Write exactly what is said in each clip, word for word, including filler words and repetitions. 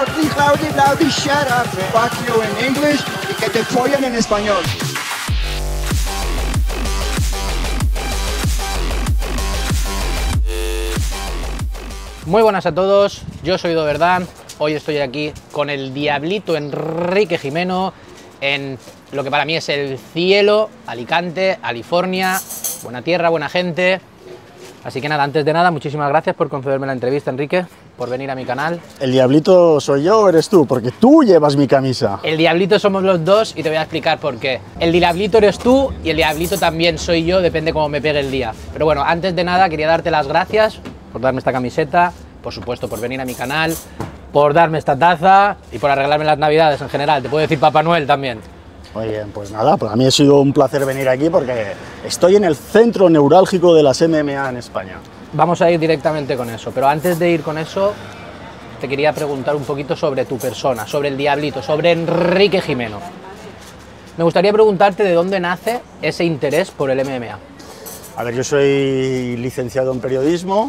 loudly, loudly, loudly, shut up, fuck you en English y que te follen en español. Muy buenas a todos, yo soy Doverdán, hoy estoy aquí con el Diablito Enrique Gimeno en lo que para mí es el cielo, Alicante, California, buena tierra, buena gente. Así que nada, antes de nada, muchísimas gracias por concederme la entrevista, Enrique, por venir a mi canal. ¿El Diablito soy yo o eres tú? Porque tú llevas mi camisa. El Diablito somos los dos y te voy a explicar por qué. El Diablito eres tú y el Diablito también soy yo, depende cómo me pegue el día. Pero bueno, antes de nada quería darte las gracias por darme esta camiseta, por supuesto por venir a mi canal, por darme esta taza y por arreglarme las navidades en general. Te puedo decir Papá Noel también. Muy bien, pues nada, para mí ha sido un placer venir aquí porque estoy en el centro neurálgico de las M M A en España. Vamos a ir directamente con eso, pero antes de ir con eso, te quería preguntar un poquito sobre tu persona, sobre el Diablito, sobre Enrique Gimeno. Me gustaría preguntarte de dónde nace ese interés por el M M A. A ver, yo soy licenciado en periodismo,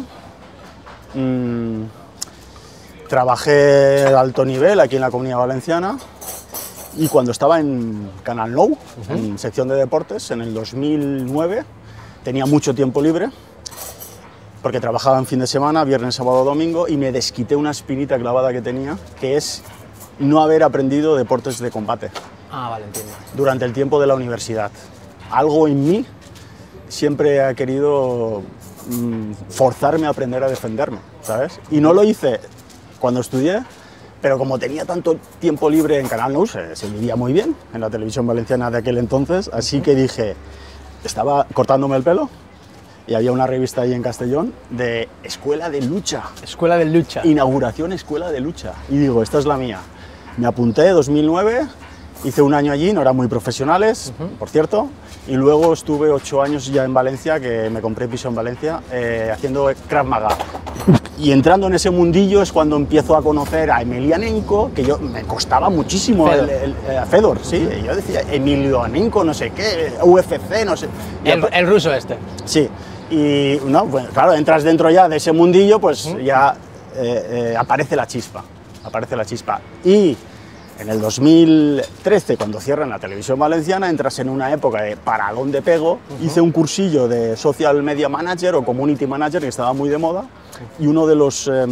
mmm, trabajé de alto nivel aquí en la Comunidad Valenciana y cuando estaba en Canal Nou, uh-huh. en sección de deportes, en el dos mil nueve, tenía mucho tiempo libre porque trabajaba en fin de semana, viernes, sábado, domingo, y me desquité una espinita clavada que tenía, que es no haber aprendido deportes de combate. Ah, vale, entiendo. Durante el tiempo de la universidad. Algo en mí siempre ha querido mmm, forzarme a aprender a defenderme, ¿sabes? Y no lo hice cuando estudié, pero como tenía tanto tiempo libre en Canal Nou, se, se vivía muy bien en la televisión valenciana de aquel entonces, así que dije, estaba cortándome el pelo y había una revista ahí en Castellón de Escuela de Lucha. Escuela de Lucha. Inauguración Escuela de Lucha. Y digo, esta es la mía. Me apunté en dos mil nueve, hice un año allí, no eran muy profesionales, uh-huh. por cierto, y luego estuve ocho años ya en Valencia, que me compré piso en Valencia, eh, haciendo Krav Maga. Y entrando en ese mundillo es cuando empiezo a conocer a Emelianenko, que yo me costaba muchísimo, Fedor, el, el, el, Fedor sí, uh-huh. yo decía Emelianenko, no sé qué, U F C, no sé. El, el ruso este. Sí, y no, bueno, claro, entras dentro ya de ese mundillo, pues uh-huh. ya eh, eh, aparece la chispa, aparece la chispa. Y en el dos mil trece, cuando cierran la televisión valenciana, entras en una época de paradón de pego. Uh-huh. Hice un cursillo de Social Media Manager o Community Manager, que estaba muy de moda, y uno de los, eh,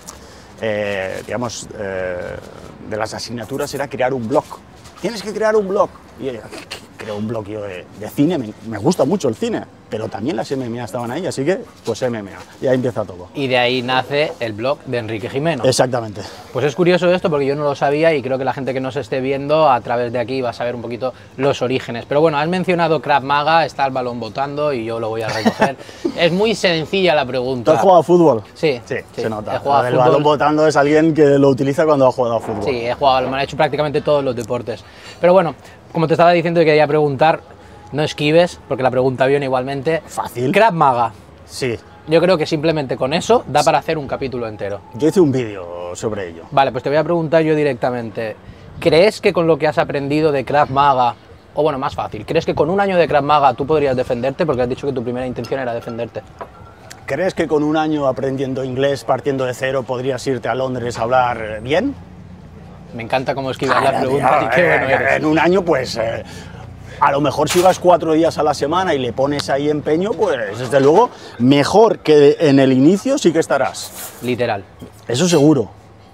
eh, digamos, eh, de las asignaturas era crear un blog. Tienes que crear un blog. Y yo creo un blog yo de, de cine, me, me gusta mucho el cine, pero también las M M A estaban ahí, así que pues M M A, y ahí empieza todo. Y de ahí nace el blog de Enrique Gimeno. Exactamente. Pues es curioso esto porque yo no lo sabía y creo que la gente que nos esté viendo a través de aquí va a saber un poquito los orígenes. Pero bueno, has mencionado Krav Maga, está el balón botando y yo lo voy a recoger. Es muy sencilla la pregunta. ¿Tú has jugado a fútbol? Sí, sí, sí se nota. He jugado a el fútbol. balón botando es alguien que lo utiliza cuando ha jugado a fútbol. Sí, he jugado, me han hecho prácticamente todos los deportes. Pero bueno, como te estaba diciendo, quería preguntar, no esquives, porque la pregunta viene igualmente. Fácil. Krav Maga. Sí. Yo creo que simplemente con eso da para hacer un capítulo entero. Yo hice un vídeo sobre ello. Vale, pues te voy a preguntar yo directamente. ¿Crees que con lo que has aprendido de Krav Maga, o bueno, más fácil, ¿crees que con un año de Krav Maga tú podrías defenderte? Porque has dicho que tu primera intención era defenderte. ¿Crees que con un año aprendiendo inglés, partiendo de cero, podrías irte a Londres a hablar bien? Me encanta cómo esquivas las preguntas y qué bueno eres. En un año, pues, eh, a lo mejor si vas cuatro días a la semana y le pones ahí empeño, pues, desde luego, mejor que en el inicio sí que estarás. Literal. Eso seguro.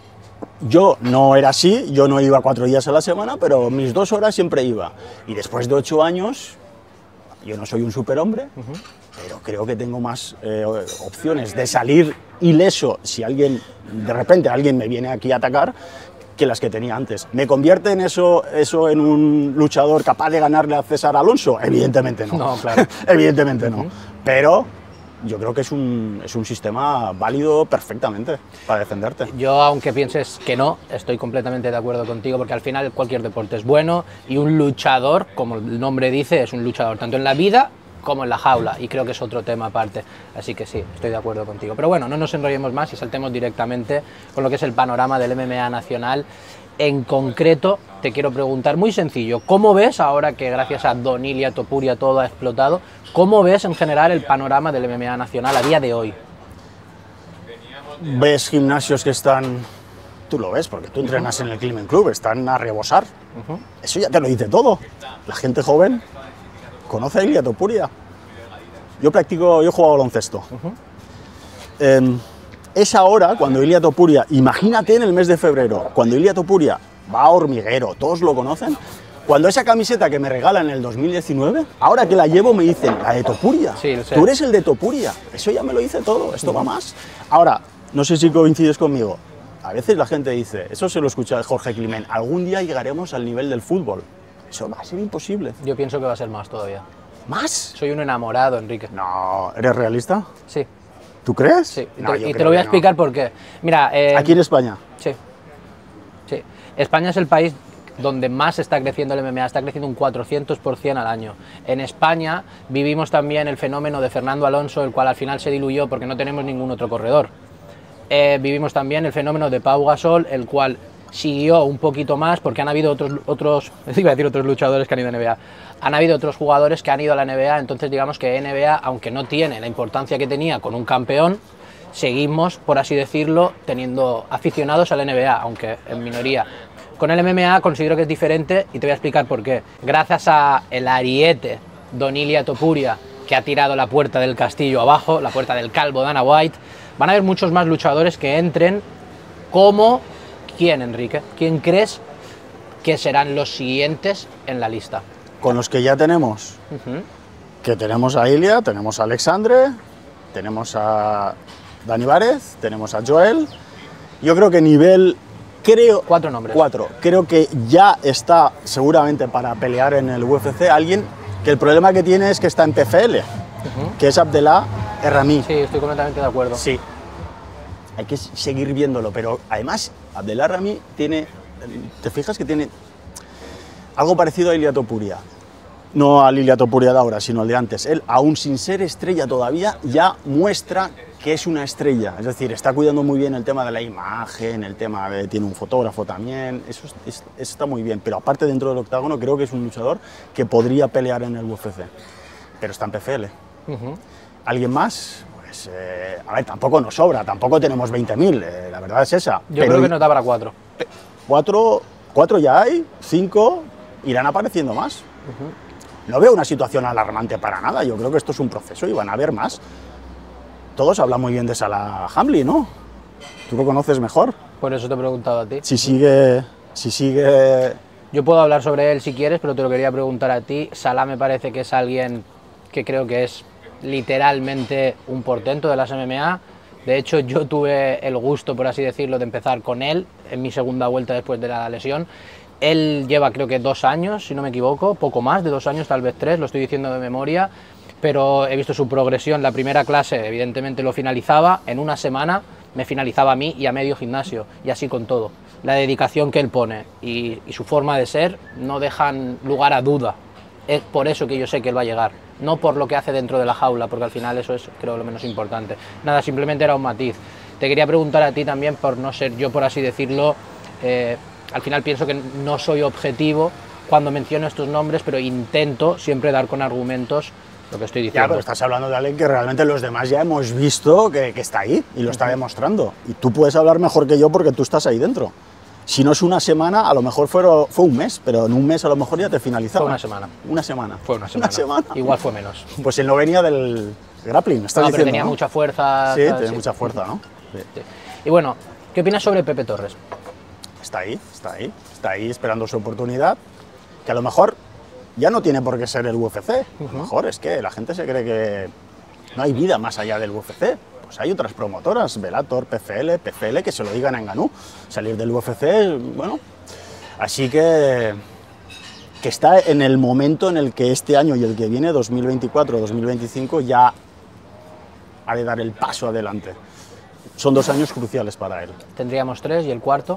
Yo no era así, yo no iba cuatro días a la semana, pero mis dos horas siempre iba. Y después de ocho años, yo no soy un superhombre, uh-huh. pero creo que tengo más eh, opciones de salir ileso si alguien, de repente alguien me viene aquí a atacar, que las que tenía antes. ¿Me convierte en eso, eso en un luchador capaz de ganarle a César Alonso? Evidentemente no. No, claro. Evidentemente no. Uh-huh. Pero yo creo que es un, es un sistema válido perfectamente para defenderte. Yo, aunque pienses que no, estoy completamente de acuerdo contigo, porque al final cualquier deporte es bueno y un luchador, como el nombre dice, es un luchador tanto en la vida como en la jaula, y creo que es otro tema aparte, así que sí, estoy de acuerdo contigo. Pero bueno, no nos enrollemos más y saltemos directamente con lo que es el panorama del M M A nacional. En concreto, te quiero preguntar, muy sencillo, ¿cómo ves, ahora que gracias a Donilia, Topuria, todo ha explotado, cómo ves en general el panorama del M M A nacional a día de hoy? Ves gimnasios que están tú lo ves, porque tú entrenas en el Climen Club, están a rebosar. Uh-huh. Eso ya te lo dice todo. La gente joven conoce a Ilia Topuria. Yo practico, yo he jugado baloncesto. Uh-huh. Eh, es ahora cuando Ilia Topuria, imagínate en el mes de febrero, cuando Ilia Topuria va a Hormiguero, todos lo conocen, cuando esa camiseta que me regalan en el dos mil diecinueve, ahora que la llevo me dicen, la de Topuria, sí, lo sé. Tú eres el de Topuria, eso ya me lo dice todo, esto va más. Ahora, no sé si coincides conmigo, a veces la gente dice, eso se lo escucha de Jorge Climent, algún día llegaremos al nivel del fútbol, eso va a ser imposible. Yo pienso que va a ser más todavía. ¿Más? Soy un enamorado, Enrique. No, ¿eres realista? Sí. ¿Tú crees? Sí, y No, te, yo y te creo lo voy a que no. explicar por qué. Mira, eh, Aquí en España. Sí, sí. España es el país donde más está creciendo el M M A, está creciendo un cuatrocientos por ciento al año. En España vivimos también el fenómeno de Fernando Alonso, el cual al final se diluyó porque no tenemos ningún otro corredor. Eh, vivimos también el fenómeno de Pau Gasol, el cual siguió un poquito más porque han habido otros, otros, iba a decir otros luchadores que han ido a N B A, han habido otros jugadores que han ido a la N B A, entonces digamos que N B A, aunque no tiene la importancia que tenía con un campeón, seguimos, por así decirlo, teniendo aficionados a la N B A, aunque en minoría. Con el M M A considero que es diferente y te voy a explicar por qué. Gracias a el ariete Don Ilia Topuria, que ha tirado la puerta del castillo abajo, la puerta del calvo Dana White, van a haber muchos más luchadores que entren como... ¿Quién, Enrique? ¿Quién crees que serán los siguientes en la lista? Con los que ya tenemos, Uh-huh. que tenemos a Ilia, tenemos a Alexandre, tenemos a Dani Várez, tenemos a Joel. Yo creo que nivel, creo... Cuatro nombres. Cuatro. Creo que ya está seguramente para pelear en el U F C alguien que el problema que tiene es que está en P F L, Uh-huh. que es Abdellah Errami. Sí, estoy completamente de acuerdo. Sí. Hay que seguir viéndolo, pero además Abdellah Errami tiene, ¿te fijas que tiene algo parecido a Ilia Topuria? No al Ilia Topuria de ahora, sino al de antes. Él, aún sin ser estrella todavía, ya muestra que es una estrella. Es decir, está cuidando muy bien el tema de la imagen, el tema de... tiene un fotógrafo también, eso, es, es, eso está muy bien. Pero aparte dentro del octágono creo que es un luchador que podría pelear en el U F C. Pero está en P F L. Uh-huh. ¿Alguien más? Pues, eh, a ver, tampoco nos sobra, tampoco tenemos veinte mil, eh, la verdad es esa. Yo Pero creo que nos da para cuatro. Cuatro, cuatro ya hay, cinco, irán apareciendo más. Uh-huh. No veo una situación alarmante para nada, yo creo que esto es un proceso y van a haber más. Todos hablan muy bien de Salah Hamli, ¿no? Tú lo conoces mejor. Por eso te he preguntado a ti. Si sigue, si sigue... Yo puedo hablar sobre él si quieres, pero te lo quería preguntar a ti. Salah me parece que es alguien que creo que es literalmente un portento de las M M A. De hecho, yo tuve el gusto, por así decirlo, de empezar con él en mi segunda vuelta después de la lesión. Él lleva creo que dos años, si no me equivoco, poco más de dos años, tal vez tres, lo estoy diciendo de memoria, pero he visto su progresión. La primera clase evidentemente lo finalizaba, en una semana me finalizaba a mí y a medio gimnasio, y así con todo. La dedicación que él pone y, y su forma de ser no dejan lugar a duda. Es por eso que yo sé que él va a llegar, no por lo que hace dentro de la jaula, porque al final eso es, creo, lo menos importante. Nada, simplemente era un matiz. Te quería preguntar a ti también, por no ser yo, por así decirlo, eh, al final pienso que no soy objetivo cuando menciono estos nombres, pero intento siempre dar con argumentos lo que estoy diciendo. Ya, pero estás hablando de alguien que realmente los demás ya hemos visto que, que está ahí y lo está demostrando. Y tú puedes hablar mejor que yo porque tú estás ahí dentro. Si no es una semana, a lo mejor fue, fue un mes, pero en un mes a lo mejor ya te finalizaba. Fue una semana. Una semana. Fue una semana. Una semana. Igual fue menos. Pues él no venía del grappling, estás No, diciendo, pero tenía ¿no? mucha fuerza. Sí, tal, tenía sí. mucha fuerza, ¿no? Sí. Sí. Y bueno, ¿qué opinas sobre Pepe Torres? Está ahí, está ahí, está ahí esperando su oportunidad, que a lo mejor ya no tiene por qué ser el U F C. A lo mejor es que la gente se cree que no hay vida más allá del U F C. Pues hay otras promotoras, Bellator, P F L, P F L, que se lo digan a Ngannou. Salir del U F C, bueno, así que, que está en el momento en el que este año y el que viene, dos mil veinticuatro dos mil veinticinco, ya ha de dar el paso adelante. Son dos años cruciales para él. Tendríamos tres, y el cuarto,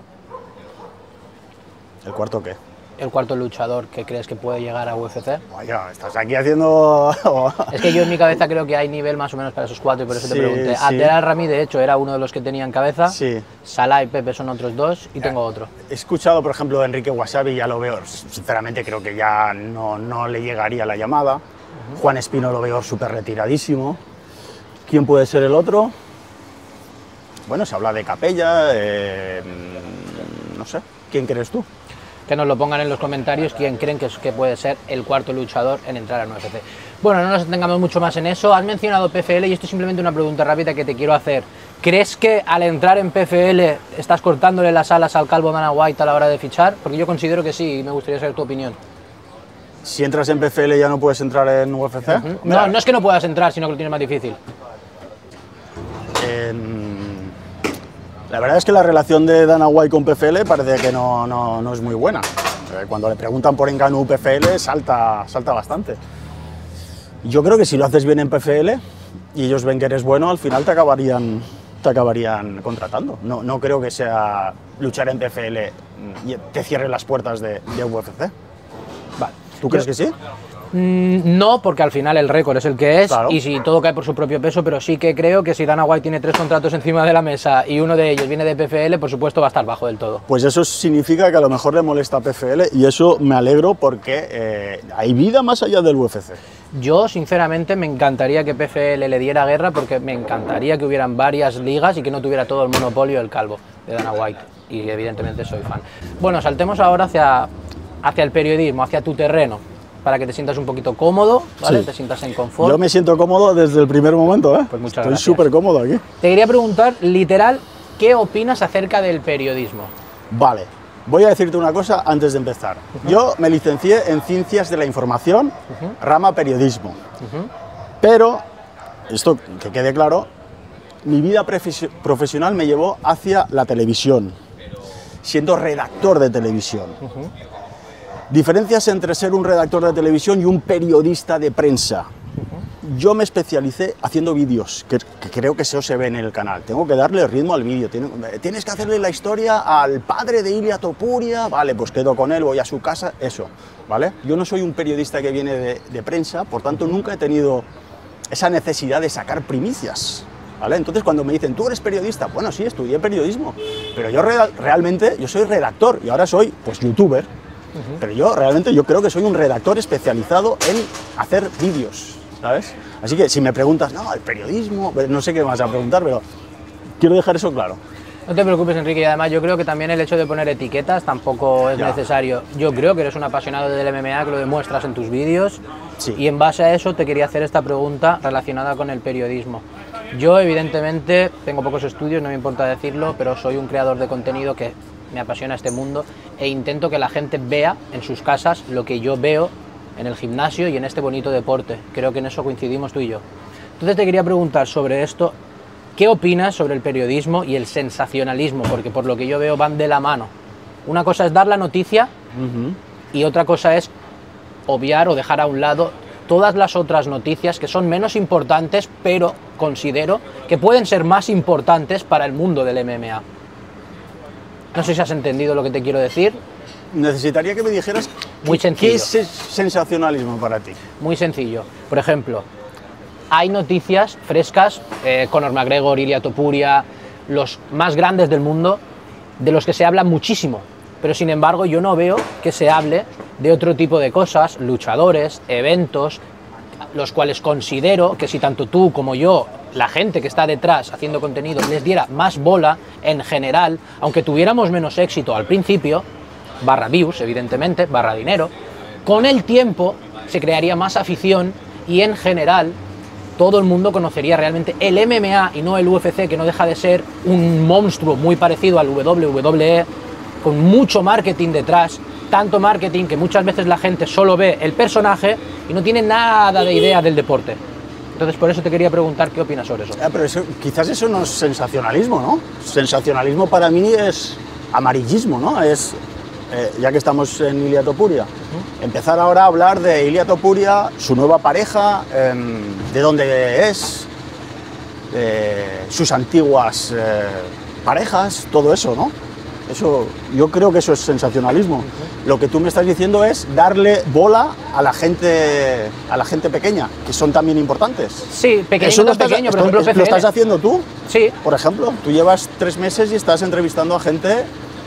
¿El cuarto qué? el cuarto luchador que crees que puede llegar a U F C. Vaya, estás aquí haciendo... Es que yo en mi cabeza creo que hay nivel más o menos para esos cuatro, y por eso Sí, te pregunté. sí. Abdellah Errami, de hecho, era uno de los que tenía en cabeza. Sí. Salah y Pepe son otros dos, y tengo otro. He escuchado, por ejemplo, a Enrique Wasabi, ya lo veo, sinceramente creo que ya no, no le llegaría la llamada. Uh-huh. Juan Espino lo veo súper retiradísimo. ¿Quién puede ser el otro? Bueno, se habla de Capella, eh, no sé, ¿quién crees tú? Que nos lo pongan en los comentarios quién creen que, es, que puede ser el cuarto luchador en entrar a U F C. Bueno, no nos detengamos mucho más en eso. Has mencionado P F L y esto es simplemente una pregunta rápida que te quiero hacer. ¿Crees que al entrar en P F L estás cortándole las alas al calvo Dana White a la hora de fichar? Porque yo considero que sí y me gustaría saber tu opinión. Si entras en P F L ya no puedes entrar en U F C. Uh-huh. No, no es que no puedas entrar, sino que lo tienes más difícil. Eh, la verdad es que la relación de Dana White con P F L parece que no, no, no es muy buena. Eh, cuando le preguntan por Ngannou P F L salta, salta bastante. Yo creo que si lo haces bien en P F L y ellos ven que eres bueno, al final te acabarían, te acabarían contratando. No, no creo que sea luchar en P F L y te cierren las puertas de, de U F C. Vale. ¿Tú crees que sí? Mm, no, porque al final el récord es el que es, claro. Y si todo cae por su propio peso, pero sí que creo que si Dana White tiene tres contratos encima de la mesa y uno de ellos viene de P F L, por supuesto va a estar bajo del todo. Pues eso significa que a lo mejor le molesta a P F L y eso me alegro porque eh, hay vida más allá del U F C. Yo, sinceramente, me encantaría que P F L le diera guerra porque me encantaría que hubieran varias ligas y que no tuviera todo el monopolio del calvo de Dana White. Y evidentemente soy fan. Bueno, saltemos ahora hacia, hacia el periodismo, hacia tu terreno, para que te sientas un poquito cómodo, ¿vale? Sí. Te sientas en confort. Yo me siento cómodo desde el primer momento, ¿eh? Pues muchas Estoy gracias. súper cómodo aquí. Te quería preguntar, literal, ¿qué opinas acerca del periodismo? Vale, voy a decirte una cosa antes de empezar. Uh-huh. Yo me licencié en Ciencias de la Información, uh-huh. rama Periodismo. Uh-huh. Pero, esto que quede claro, mi vida profesional me llevó hacia la televisión, siendo redactor de televisión. Uh-huh. Diferencias entre ser un redactor de televisión y un periodista de prensa. Uh-huh. Yo me especialicé haciendo vídeos, que, que creo que eso se ve en el canal. Tengo que darle ritmo al vídeo. Tienes que hacerle la historia al padre de Ilia Topuria. Vale, pues quedo con él, voy a su casa, eso. ¿Vale? Yo no soy un periodista que viene de, de prensa, por tanto nunca he tenido esa necesidad de sacar primicias. ¿Vale? Entonces cuando me dicen, ¿tú eres periodista? Bueno, sí, estudié periodismo, pero yo real, realmente yo soy redactor y ahora soy pues youtuber. Uh-huh. Pero yo realmente yo creo que soy un redactor especializado en hacer vídeos, ¿sabes? Así que si me preguntas, no, el periodismo, no sé qué me vas a preguntar, pero quiero dejar eso claro. No te preocupes, Enrique, y además yo creo que también el hecho de poner etiquetas tampoco es ya. necesario. Yo creo que eres un apasionado del M M A, que lo demuestras en tus vídeos, sí. Y en base a eso te quería hacer esta pregunta relacionada con el periodismo. Yo, evidentemente, tengo pocos estudios, no me importa decirlo, pero soy un creador de contenido que me apasiona este mundo e intento que la gente vea en sus casas lo que yo veo en el gimnasio y en este bonito deporte. Creo que en eso coincidimos tú y yo. Entonces te quería preguntar sobre esto, ¿qué opinas sobre el periodismo y el sensacionalismo? Porque por lo que yo veo van de la mano. Una cosa es dar la noticia uh-huh. y otra cosa es obviar o dejar a un lado todas las otras noticias que son menos importantes, pero considero que pueden ser más importantes para el mundo del M M A. No sé si has entendido lo que te quiero decir. Necesitaría que me dijeras Muy sencillo. qué es sensacionalismo para ti. Muy sencillo. Por ejemplo, hay noticias frescas, eh, Conor McGregor, Ilia Topuria, los más grandes del mundo, de los que se habla muchísimo. Pero sin embargo yo no veo que se hable de otro tipo de cosas, luchadores, eventos, los cuales considero que si tanto tú como yo, la gente que está detrás haciendo contenido, les diera más bola en general, aunque tuviéramos menos éxito al principio, barra views, evidentemente, barra dinero, con el tiempo se crearía más afición y en general todo el mundo conocería realmente el M M A y no el U F C, que no deja de ser un monstruo muy parecido al W W E, con mucho marketing detrás, tanto marketing que muchas veces la gente solo ve el personaje y no tiene nada de idea del deporte. Entonces por eso te quería preguntar qué opinas sobre eso. Ah, pero eso, quizás eso no es sensacionalismo, ¿no? Sensacionalismo para mí es amarillismo, ¿no? Es, eh, ya que estamos en Ilia Topuria, uh-huh. empezar ahora a hablar de Ilia Topuria, su nueva pareja, eh, de dónde es, eh, sus antiguas eh, parejas, todo eso, ¿no? Eso, yo creo que eso es sensacionalismo. Uh-huh. Lo que tú me estás diciendo es darle bola a la gente, a la gente pequeña, que son también importantes. Sí, pequeño, eso no estás, pequeño, por esto, ejemplo, P F L. ¿Lo estás haciendo tú? Sí. Por ejemplo, tú llevas tres meses y estás entrevistando a gente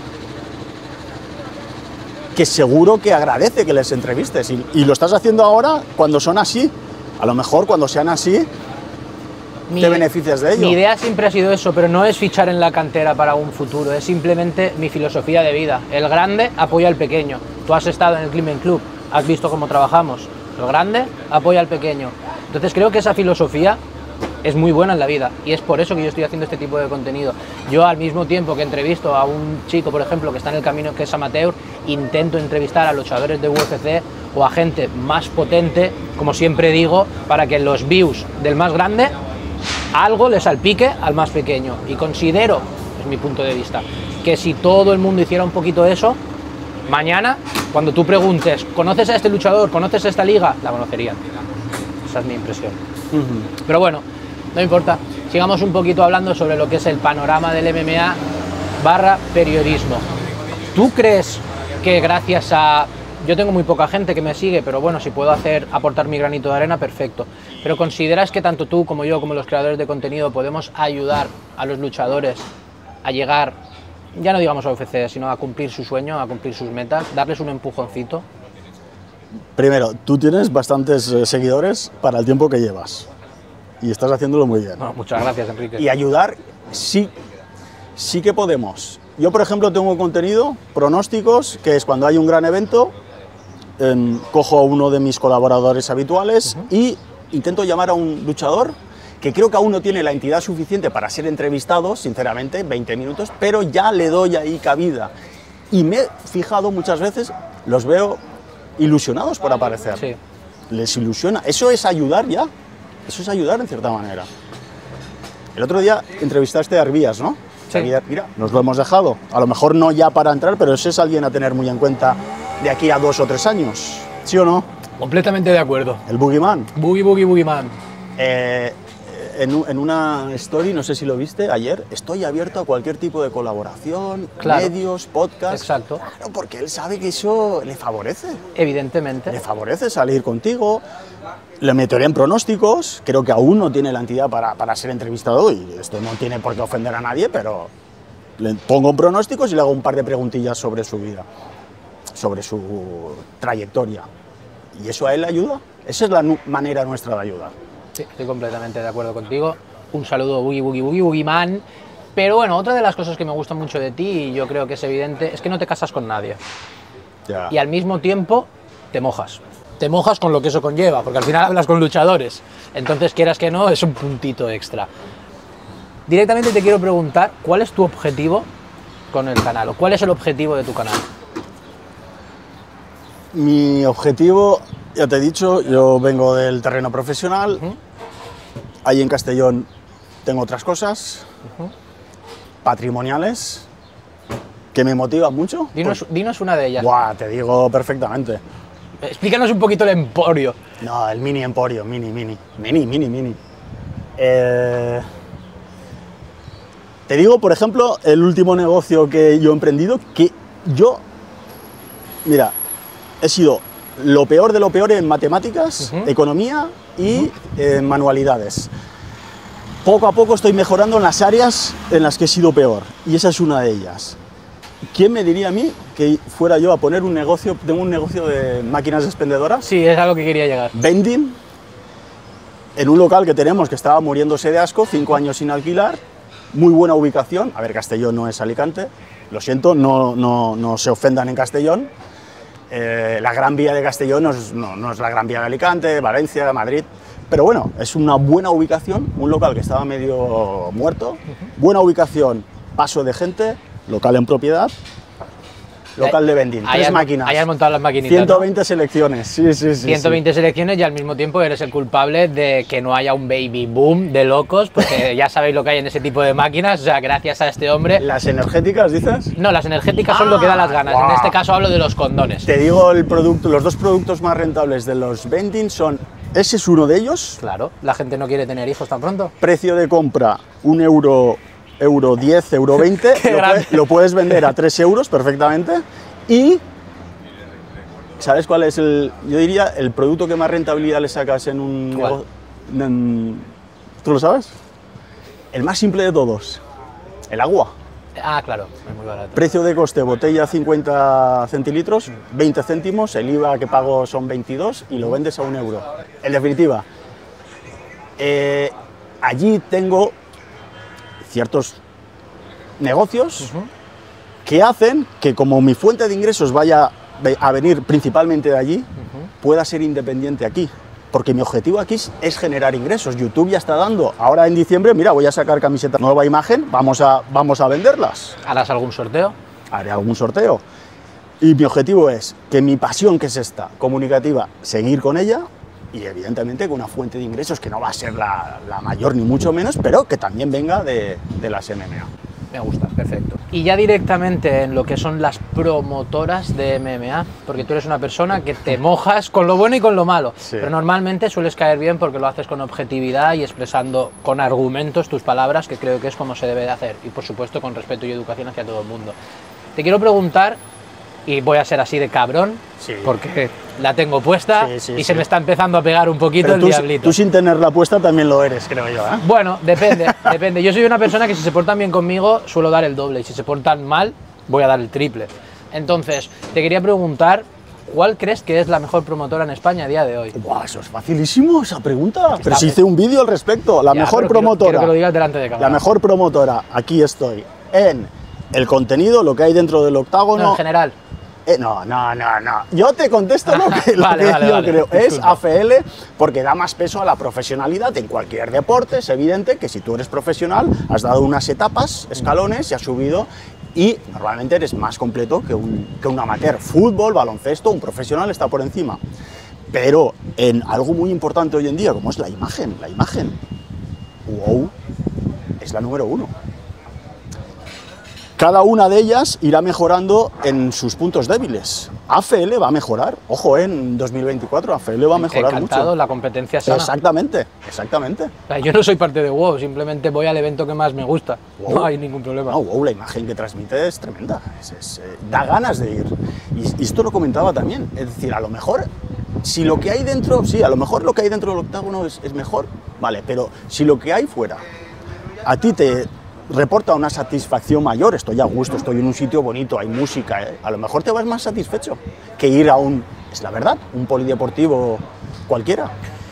que seguro que agradece que les entrevistes. Y, y lo estás haciendo ahora cuando son así. A lo mejor cuando sean así, Mi- te beneficias de ello. Mi idea siempre ha sido eso, pero no es fichar en la cantera para un futuro, es simplemente mi filosofía de vida. El grande apoya al pequeño. Tú has estado en el Climbing Club, has visto cómo trabajamos. El grande apoya al pequeño. Entonces creo que esa filosofía es muy buena en la vida y es por eso que yo estoy haciendo este tipo de contenido. Yo, al mismo tiempo que entrevisto a un chico, por ejemplo, que está en el camino, que es amateur, intento entrevistar a luchadores de U F C o a gente más potente, como siempre digo, para que los views del más grande algo le salpique al más pequeño. Y considero, es mi punto de vista, que si todo el mundo hiciera un poquito eso, mañana, cuando tú preguntes, ¿conoces a este luchador? ¿Conoces a esta liga? La conocerían. Esa es mi impresión. Uh-huh. Pero bueno, no importa. Sigamos un poquito hablando sobre lo que es el panorama del M M A barra periodismo. ¿Tú crees que gracias a... Yo tengo muy poca gente que me sigue, pero bueno, si puedo hacer, aportar mi granito de arena, perfecto. Pero ¿consideras que tanto tú como yo, como los creadores de contenido, podemos ayudar a los luchadores a llegar, ya no digamos a U F C, sino a cumplir su sueño, a cumplir sus metas, darles un empujoncito? Primero, tú tienes bastantes eh, seguidores para el tiempo que llevas y estás haciéndolo muy bien. Bueno, muchas gracias, Enrique. Y ayudar, sí, sí que podemos. Yo, por ejemplo, tengo contenido, pronósticos, que es cuando hay un gran evento, eh, cojo a uno de mis colaboradores habituales uh-huh. y intento llamar a un luchador que creo que aún no tiene la entidad suficiente para ser entrevistado, sinceramente, veinte minutos, pero ya le doy ahí cabida. Y me he fijado muchas veces, los veo ilusionados por aparecer. Sí. Les ilusiona. Eso es ayudar ya. Eso es ayudar en cierta manera. El otro día entrevistaste a Arbías, ¿no? Sí. Mira, nos lo hemos dejado. A lo mejor no ya para entrar, pero ese es alguien a tener muy en cuenta de aquí a dos o tres años. ¿Sí o no? Completamente de acuerdo. El Boogeyman. Boogie, boogie, boogie man. Eh, en, en una story, no sé si lo viste ayer, estoy abierto a cualquier tipo de colaboración, claro. medios, podcast. Exacto. Claro, porque él sabe que eso le favorece. Evidentemente. Le favorece salir contigo. Le meteré en pronósticos. Creo que aún no tiene la entidad para, para ser entrevistado y esto no tiene por qué ofender a nadie, pero le pongo en pronósticos y le hago un par de preguntillas sobre su vida, sobre su trayectoria. ¿Y eso a él le ayuda? Esa es la manera nuestra de ayudar. Sí, estoy completamente de acuerdo contigo. Un saludo, Boogie, Boogie, Boogie, Boogie Man. Pero bueno, otra de las cosas que me gusta mucho de ti, y yo creo que es evidente, es que no te casas con nadie. Ya. Y al mismo tiempo te mojas. Te mojas con lo que eso conlleva, porque al final hablas con luchadores. Entonces, quieras que no, es un puntito extra. Directamente te quiero preguntar, ¿cuál es tu objetivo con el canal? ¿O cuál es el objetivo de tu canal? Mi objetivo, ya te he dicho, yo vengo del terreno profesional. Uh-huh. Ahí en Castellón tengo otras cosas, uh-huh. patrimoniales, que me motivan mucho. Dinos, pues, dinos una de ellas. Buah, te digo perfectamente. Explícanos un poquito el emporio. No, el mini emporio, mini, mini, mini, mini, mini. Eh, te digo, por ejemplo, el último negocio que yo he emprendido, que yo, mira, he sido lo peor de lo peor en matemáticas, uh-huh. economía y uh-huh. eh, manualidades. Poco a poco estoy mejorando en las áreas en las que he sido peor, y esa es una de ellas. ¿Quién me diría a mí que fuera yo a poner un negocio, tengo un negocio de máquinas expendedoras? Sí, es a lo que quería llegar. Vending, en un local que tenemos que estaba muriéndose de asco, cinco años sin alquilar, muy buena ubicación. A ver, Castellón no es Alicante, lo siento, no, no, no se ofendan en Castellón. Eh, la Gran Vía de Castellón no es, no, no es la Gran Vía de Alicante, Valencia, Madrid, pero bueno, es una buena ubicación, un local que estaba medio muerto, uh-huh. buena ubicación, paso de gente, local en propiedad, local de vending, ahí tres has, máquinas, ahí has montado las maquinitas, ciento veinte ¿no? selecciones, sí, sí, sí. ciento veinte sí. selecciones y al mismo tiempo eres el culpable de que no haya un baby boom de locos, porque ya sabéis lo que hay en ese tipo de máquinas, o sea, gracias a este hombre... ¿Las energéticas, dices? No, las energéticas ah, son lo que da las ganas, wow. En este caso hablo de los condones. Te digo, el producto, los dos productos más rentables de los vending son, ese es uno de ellos. Claro, la gente no quiere tener hijos tan pronto. Precio de compra, un euro... euro diez, euro veinte, lo, puede, lo puedes vender a tres euros perfectamente. Y, ¿sabes cuál es el, yo diría, el producto que más rentabilidad le sacas en un negocio? ¿Tú lo sabes? El más simple de todos, el agua. Ah, claro, es muy barato. Precio de coste, botella cincuenta centilitros, veinte céntimos, el I V A que pago son veintidós y lo vendes a un euro. En definitiva, eh, allí tengo ciertos negocios Uh-huh. que hacen que como mi fuente de ingresos vaya a venir principalmente de allí, Uh-huh. pueda ser independiente aquí. Porque mi objetivo aquí es generar ingresos. YouTube ya está dando. Ahora en diciembre, mira, voy a sacar camisetas, nueva imagen, vamos a, vamos a venderlas. ¿Harás algún sorteo? Haré algún sorteo. Y mi objetivo es que mi pasión, que es esta, comunicativa, seguir con ella y evidentemente con una fuente de ingresos que no va a ser la, la mayor ni mucho menos, pero que también venga de, de las M M A. Me gusta, perfecto. Y ya directamente en lo que son las promotoras de M M A, porque tú eres una persona que te mojas con lo bueno y con lo malo, Sí. pero normalmente sueles caer bien porque lo haces con objetividad y expresando con argumentos tus palabras, que creo que es como se debe de hacer, y por supuesto con respeto y educación hacia todo el mundo. Te quiero preguntar, y voy a ser así de cabrón, Sí. porque la tengo puesta Sí, sí, y sí. se me está empezando a pegar un poquito Pero el tú, diablito. tú sin tenerla puesta también lo eres, creo yo, ¿eh? Bueno, depende, depende. Yo soy una persona que si se portan bien conmigo suelo dar el doble y si se portan mal voy a dar el triple. Entonces, te quería preguntar, ¿cuál crees que es la mejor promotora en España a día de hoy? Buah, eso es facilísimo, esa pregunta. Pero Está si bien. hice un vídeo al respecto. La Ya, mejor pero quiero- promotora. quiero que lo digas delante de cámara. La mejor promotora, aquí estoy, en el contenido, lo que hay dentro del octágono. No, en general. Eh, no, no, no, no. Yo te contesto lo que, lo Vale, que vale, yo vale. creo. Es Disculpa. A F L porque da más peso a la profesionalidad en cualquier deporte. Es evidente que si tú eres profesional, has dado unas etapas, escalones y has subido. Y normalmente eres más completo que un, que un amateur. Fútbol, baloncesto, un profesional está por encima. Pero en algo muy importante hoy en día, como es la imagen, la imagen, WOW es la número uno. Cada una de ellas irá mejorando en sus puntos débiles. A F L va a mejorar, ojo, eh, en dos mil veinticuatro A F L va a mejorar Encantado, mucho. la competencia sana. Exactamente, exactamente. O sea, yo no soy parte de WoW, simplemente voy al evento que más me gusta. WoW. No hay ningún problema. No, WoW, la imagen que transmite es tremenda, es- es, eh, da ganas de ir. Y, y esto lo comentaba también, es decir, a lo mejor, si lo que hay dentro, sí, a lo mejor lo que hay dentro del octágono es, es mejor, vale, pero si lo que hay fuera a ti te reporta una satisfacción mayor, estoy a gusto, estoy en un sitio bonito, hay música, ¿eh? A lo mejor te vas más satisfecho que ir a un, es la verdad, un polideportivo cualquiera.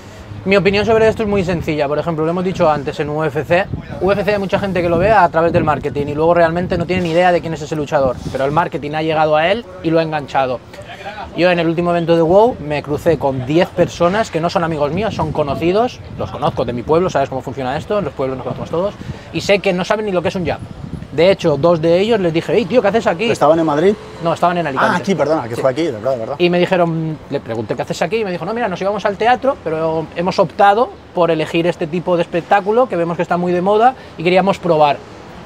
Mi opinión sobre esto es muy sencilla. Por ejemplo, lo hemos dicho antes en U F C. U F C hay mucha gente que lo ve a través del marketing y luego realmente no tiene ni idea de quién es ese luchador. Pero el marketing ha llegado a él y lo ha enganchado. Yo en el último evento de WoW me crucé con diez personas que no son amigos míos, son conocidos. Los conozco de mi pueblo, sabes cómo funciona esto, en los pueblos nos conocemos todos. Y sé que no saben ni lo que es un jab. De hecho, dos de ellos les dije, hey tío, ¿qué haces aquí? ¿Estaban en Madrid? No, estaban en Alicante. Ah, aquí, perdona, que Sí. fue aquí, de verdad, de verdad. Y me dijeron, le pregunté qué haces aquí y me dijo, no, mira, nos íbamos al teatro, pero hemos optado por elegir este tipo de espectáculo que vemos que está muy de moda y queríamos probar.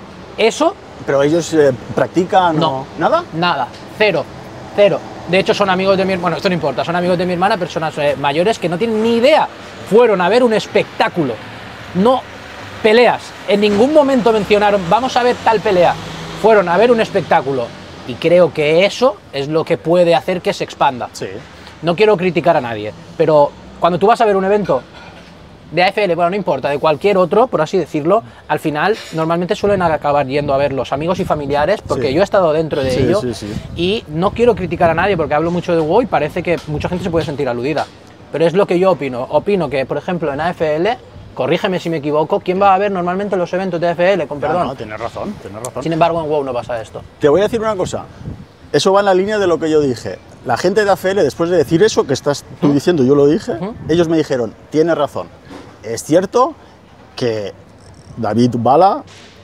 Eso, Pero ellos eh, practican o No. nada. nada, cero, cero. De hecho, son amigos de mi hermana, bueno, esto no importa, son amigos de mi hermana, personas eh, mayores que no tienen ni idea. Fueron a ver un espectáculo, no peleas. En ningún momento mencionaron, vamos a ver tal pelea. Fueron a ver un espectáculo. Y creo que eso es lo que puede hacer que se expanda. Sí. No quiero criticar a nadie, pero cuando tú vas a ver un evento de A F L, bueno, no importa, de cualquier otro, por así decirlo, al final normalmente suelen acabar yendo a ver los amigos y familiares, porque Sí. yo he estado dentro de Sí, ello, sí, sí. y no quiero criticar a nadie porque hablo mucho de WoW y parece que mucha gente se puede sentir aludida, pero es lo que yo opino. Opino que, por ejemplo, en A F L, corrígeme si me equivoco, ¿quién va a ver normalmente los eventos de A F L? Con Ah, perdón. no, tienes razón, tienes razón. Sin embargo, en WoW no pasa esto. Te voy a decir una cosa. Eso va en la línea de lo que yo dije. La gente de A F L, después de decir eso que estás tú diciendo, yo lo dije, Ujú. ellos me dijeron, tienes razón. Es cierto que David Bala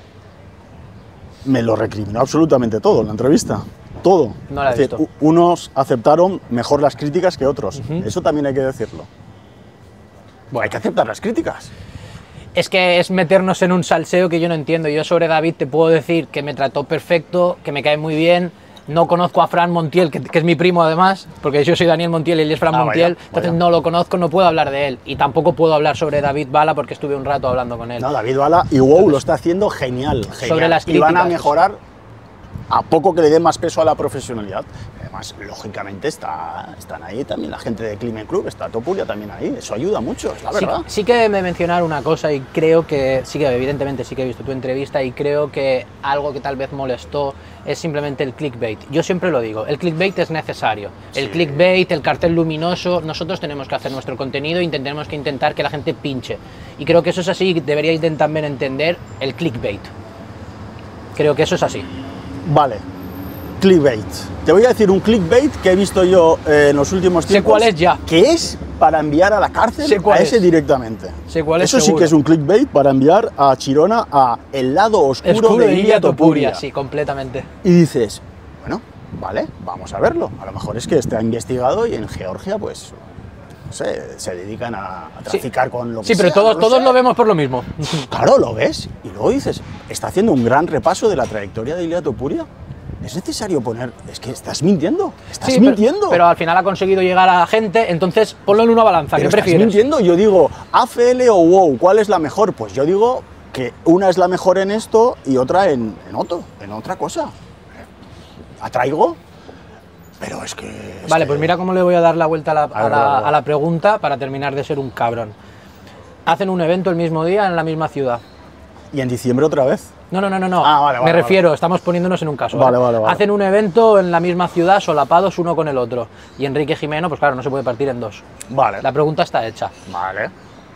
me lo recriminó absolutamente todo en la entrevista. Todo. No la he Es decir, visto. u- unos aceptaron mejor las críticas que otros. Ujú. Eso también hay que decirlo. Bueno, hay que aceptar las críticas. Es que es meternos en un salseo que yo no entiendo. Yo sobre David te puedo decir que me trató perfecto, que me cae muy bien. No conozco a Fran Montiel, que, que es mi primo además, porque yo soy Daniel Montiel y él es Fran Ah, Montiel. vaya, Entonces vaya. no lo conozco, no puedo hablar de él. Y tampoco puedo hablar sobre David Bala porque estuve un rato hablando con él. No, David Bala y WoW lo está haciendo genial, genial. Sobre las y van a críticas. mejorar a poco que le den más peso a la profesionalidad. además, lógicamente, está, están ahí también la gente de Climen Club, está Topuria también ahí, eso ayuda mucho, es la Sí, verdad. sí que me mencionar una cosa y creo que, sí que evidentemente sí que he visto tu entrevista y creo que algo que tal vez molestó es simplemente el clickbait. Yo siempre lo digo, el clickbait es necesario. El Sí. clickbait, el cartel luminoso, nosotros tenemos que hacer nuestro contenido y tenemos que intentar que la gente pinche. Y creo que eso es así, deberíais de también entender el clickbait. Creo que eso es así. Vale, clickbait. Te voy a decir un clickbait que he visto yo eh, en los últimos Sé tiempos. cuál es ya. Que es para enviar a la cárcel Sé cuál a ese es. directamente. Sé cuál es, Eso sí seguro. que es un clickbait para enviar a Chirona a el lado oscuro, Escudo de de Ilia Topuria. sí, completamente. Y dices, bueno, vale, vamos a verlo. A lo mejor es que está investigado y en Georgia, pues, no sé, se dedican a, a traficar con lo que Sí, pero sea, todos, no todos sé. lo vemos por lo mismo. Claro, lo ves y luego dices, está haciendo un gran repaso de la trayectoria de Ilia Topuria. ¿Es necesario poner...? Es que estás mintiendo, estás Sí, pero- mintiendo. Pero, al final ha conseguido llegar a la gente, entonces ponlo en una balanza. Pero ¿Qué estás prefieres? mintiendo. Yo digo, A F L o WOW, ¿cuál es la mejor? Pues yo digo que una es la mejor en esto y otra en, en otro, en otra cosa. Atraigo, pero es que... es Vale, que- pues mira cómo le voy a dar la vuelta a la, a ver, la- a ver. a la pregunta para terminar de ser un cabrón. Hacen un evento el mismo día en la misma ciudad. ¿Y en diciembre otra vez? No, no, no, no, no. Ah, vale, vale, Me vale. refiero, estamos poniéndonos en un caso. Vale, ¿eh? vale, vale. Hacen un evento en la misma ciudad, solapados uno con el otro. Y Enrique Jimeno, pues claro, no se puede partir en dos. Vale. La pregunta está hecha. Vale.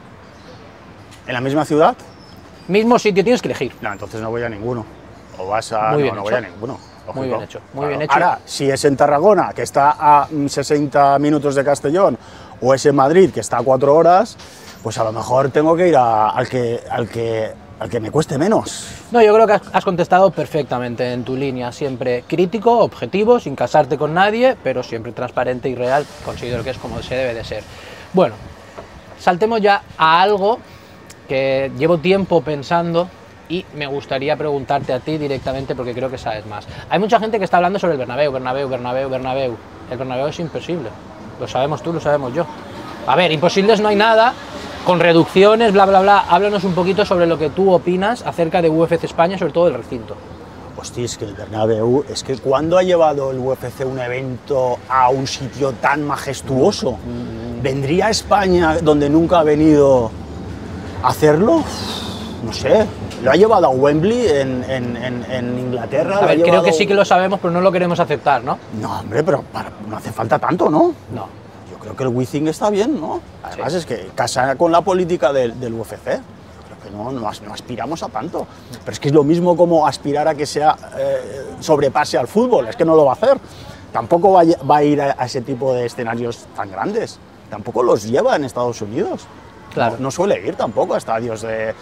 ¿En la misma ciudad? Mismo sitio, tienes que elegir. No, entonces no voy a ninguno. O vas a... Muy no, bien no hecho. voy a ninguno. lógico. Muy bien hecho, muy Claro. bien hecho. Ahora, si es en Tarragona, que está a mm, sesenta minutos de Castellón, o es en Madrid, que está a cuatro horas, pues a lo mejor tengo que ir a- al, que, al, que, al que me cueste menos. No, yo creo que has- has contestado perfectamente en tu línea, siempre crítico, objetivo, sin casarte con nadie, pero siempre transparente y real, considero que es como se debe de ser. Bueno, saltemos ya a algo que llevo tiempo pensando y me gustaría preguntarte a ti directamente porque creo que sabes más. Hay mucha gente que está hablando sobre el Bernabéu, Bernabéu, Bernabéu, Bernabéu. El Bernabéu es imposible, lo sabemos tú, lo sabemos yo. A ver, imposibles no hay nada, con reducciones, bla, bla, bla. Háblanos un poquito sobre lo que tú opinas acerca de U F C España, sobre todo el recinto. Hostia, es que el Bernabéu, es que ¿cuándo ha llevado el U F C un evento a un sitio tan majestuoso? ¿Vendría a España, donde nunca ha venido, a hacerlo? No sé. Lo ha llevado a Wembley en, en- en- en Inglaterra. A lo ha ver, creo llevado- que sí que lo sabemos, pero no lo queremos aceptar, ¿no? No, hombre, pero para- no hace falta tanto, ¿no? No. Yo creo que el Wizzing está bien, ¿no? Además Sí. es que casa con la política del, del U F C. Yo creo que no, no, as- no aspiramos a tanto. Pero es que es lo mismo como aspirar a que sea eh, sobrepase al fútbol. Es que no lo va a hacer. Tampoco va, a lle- va a ir a, a ese tipo de escenarios tan grandes. Tampoco los lleva en Estados Unidos. Claro. No, no suele ir tampoco a estadios de,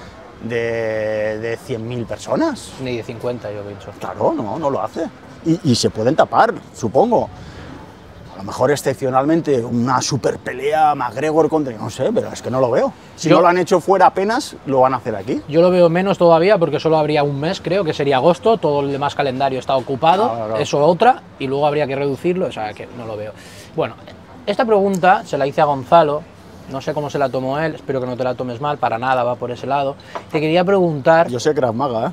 de, de cien mil personas. Ni de cincuenta, yo pienso. Claro, no, no lo hace. Y, y se pueden tapar, supongo. A lo mejor excepcionalmente una super pelea McGregor contra... No sé, pero es que no lo veo. Si Yo- no lo han hecho fuera apenas, lo van a hacer aquí. Yo lo veo menos todavía porque solo habría un mes, creo, que sería agosto, todo el demás calendario está ocupado, Claro, claro. eso otra, y luego habría que reducirlo, o sea que no lo veo. Bueno, esta pregunta se la hice a Gonzalo, no sé cómo se la tomó él, espero que no te la tomes mal, para nada va por ese lado. Te quería preguntar... Yo sé Krav Maga, ¿eh?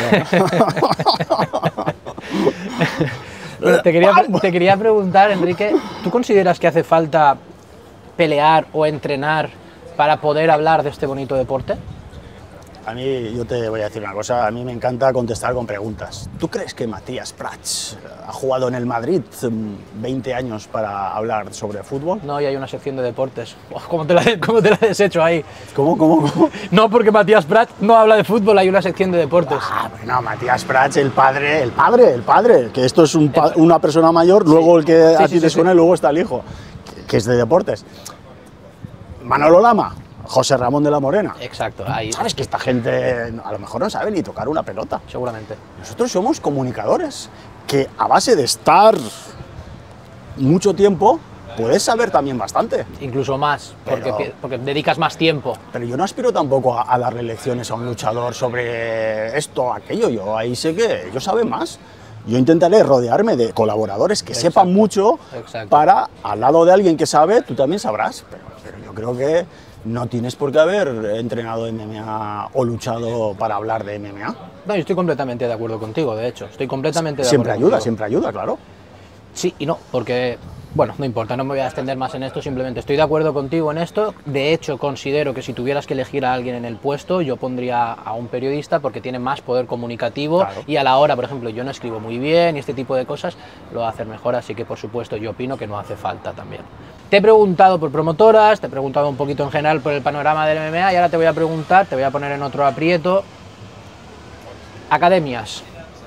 Pero te, quería, te quería preguntar, Enrique, ¿tú consideras que hace falta pelear o entrenar para poder hablar de este bonito deporte? A mí, yo te voy a decir una cosa, a mí me encanta contestar con preguntas. ¿Tú crees que Matías Prats ha jugado en el Madrid mm, veinte años para hablar sobre fútbol? No, y hay una sección de deportes. Oh, ¿Cómo te la, cómo te la has hecho ahí? ¿Cómo, cómo, cómo? No, porque Matías Prat no habla de fútbol, hay una sección de deportes. Ah, bueno, Matías Prats, el padre, el padre, el padre, que esto es un pa- una persona mayor, luego el que Sí, a sí, ti te sí, suena sí. y luego está el hijo, que, que es de deportes. Manolo Lama, José Ramón de la Morena. Exacto, ahí, ¿Sabes que esta gente a lo mejor no sabe ni tocar una pelota? seguramente. Nosotros somos comunicadores que a base de estar mucho tiempo puedes saber también bastante. Incluso más, porque, Pero- pi- porque dedicas más tiempo. Pero yo no aspiro tampoco a, a darle lecciones a un luchador sobre esto o aquello. Yo ahí sé que ellos saben más. Yo intentaré rodearme de colaboradores que Exacto, sepan mucho exacto. para, al lado de alguien que sabe, tú también sabrás. Pero, pero yo creo que no tienes por qué haber entrenado M M A o luchado para hablar de M M A. No, yo estoy completamente de acuerdo contigo, de hecho. Estoy completamente de Siempre acuerdo ayuda, contigo. siempre ayuda, claro. Sí y no, porque, bueno, no importa, no me voy a extender más en esto, simplemente estoy de acuerdo contigo en esto. De hecho, considero que si tuvieras que elegir a alguien en el puesto, yo pondría a un periodista porque tiene más poder comunicativo, claro. Y a la hora, por ejemplo, yo no escribo muy bien y este tipo de cosas lo va a hacer mejor, así que por supuesto yo opino que no hace falta también. Te he preguntado por promotoras, te he preguntado un poquito en general por el panorama del M M A y ahora te voy a preguntar, te voy a poner en otro aprieto, academias.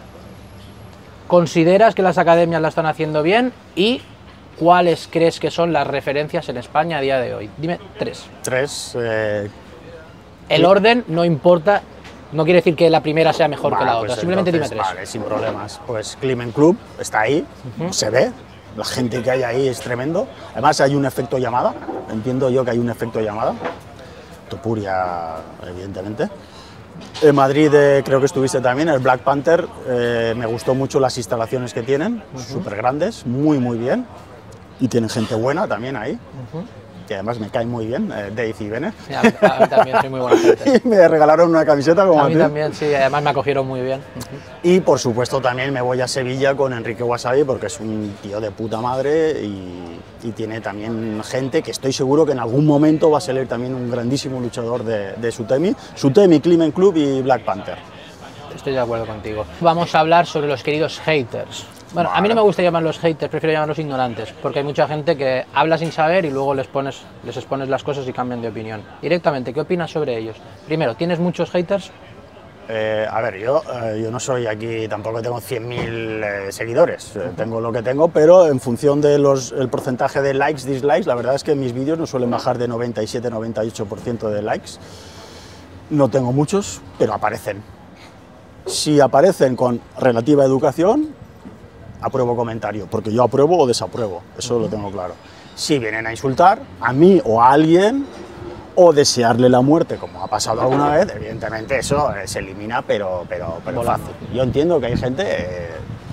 ¿Consideras que las academias la están haciendo bien? ¿Y cuáles crees que son las referencias en España a día de hoy? Dime tres. Tres. Eh, El orden no importa, no quiere decir que la primera sea mejor vale, que la pues otra, simplemente entonces, dime tres. Vale, sin problemas. Pues Climen Club está ahí, Uh-huh. se ve, la gente que hay ahí es tremendo. Además hay un efecto llamada, entiendo yo que hay un efecto llamada. Topuria, evidentemente. En Madrid eh, creo que estuviste también, el Black Panther, eh, me gustó mucho las instalaciones que tienen, uh-huh. súper grandes, muy muy bien, y tienen gente buena también ahí, uh-huh. que además me caen muy bien, eh, Dave y Bene. Sí, a, mí, a mí también soy muy buena gente. Y me regalaron una camiseta como a a mí ti. también, sí, además me acogieron muy bien. Uh-huh. Y por supuesto también me voy a Sevilla con Enrique Wasabi porque es un tío de puta madre y, y tiene también gente que estoy seguro que en algún momento va a salir también un grandísimo luchador de, de Sutemi, Sutemi, Climen Club y Black Panther. Estoy de acuerdo contigo. Vamos a hablar sobre los queridos haters. Bueno, vale. A mí no me gusta llamarlos haters, prefiero llamarlos ignorantes, porque hay mucha gente que habla sin saber y luego les pones, les expones las cosas y cambian de opinión. Directamente, ¿qué opinas sobre ellos? Primero, ¿tienes muchos haters? Eh, a ver, yo, eh, yo no soy aquí, tampoco tengo cien mil eh, seguidores, eh, tengo lo que tengo, pero en función del porcentaje de likes, dislikes, la verdad es que mis vídeos no suelen bajar de noventa y siete a noventa y ocho por ciento de likes. No tengo muchos, pero aparecen. Si aparecen con relativa educación, apruebo comentario, porque yo apruebo o desapruebo, eso uh-huh. lo tengo claro. Si vienen a insultar a mí o a alguien, o desearle la muerte, como ha pasado alguna vez, evidentemente eso eh, se elimina, pero, pero, pero fácil. Yo entiendo que hay gente eh,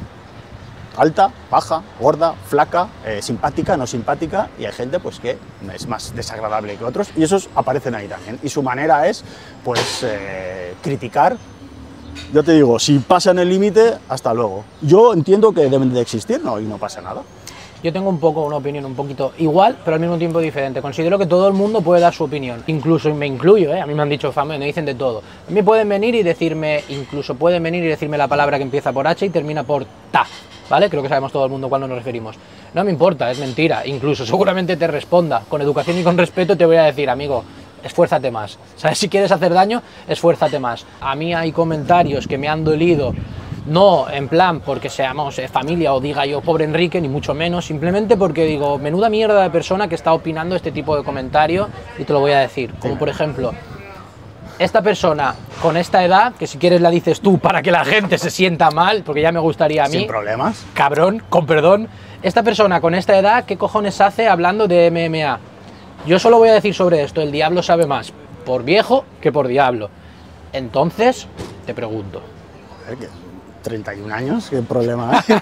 alta, baja, gorda, flaca, eh, simpática, no simpática, y hay gente pues que es más desagradable que otros, y esos aparecen ahí también. Y su manera es pues eh, criticar. Yo te digo, si pasan el límite, hasta luego. Yo entiendo que deben de existir, ¿no? Y no pasa nada. Yo tengo un poco una opinión un poquito igual, pero al mismo tiempo diferente. Considero que todo el mundo puede dar su opinión, incluso me incluyo, ¿eh? A mí me han dicho fama, me dicen de todo. A mí pueden venir y decirme, incluso pueden venir y decirme la palabra que empieza por H y termina por ta, ¿vale? Creo que sabemos todo el mundo cuándo nos referimos. No me importa, es mentira, incluso seguramente te responda. Con educación y con respeto te voy a decir, amigo, esfuérzate más, ¿sabes? Si quieres hacer daño, esfuérzate más. A mí hay comentarios que me han dolido, no en plan porque seamos eh, familia o diga yo pobre Enrique, ni mucho menos, simplemente porque digo, menuda mierda de persona que está opinando este tipo de comentario, y te lo voy a decir, como por ejemplo, esta persona con esta edad, que si quieres la dices tú para que la gente se sienta mal, porque ya me gustaría a mí. Sin problemas. Cabrón, con perdón, esta persona con esta edad, ¿qué cojones hace hablando de M M A? Yo solo voy a decir sobre esto, el diablo sabe más por viejo que por diablo. Entonces, te pregunto. A ver, ¿qué? treinta y un años, ¿qué problema hay?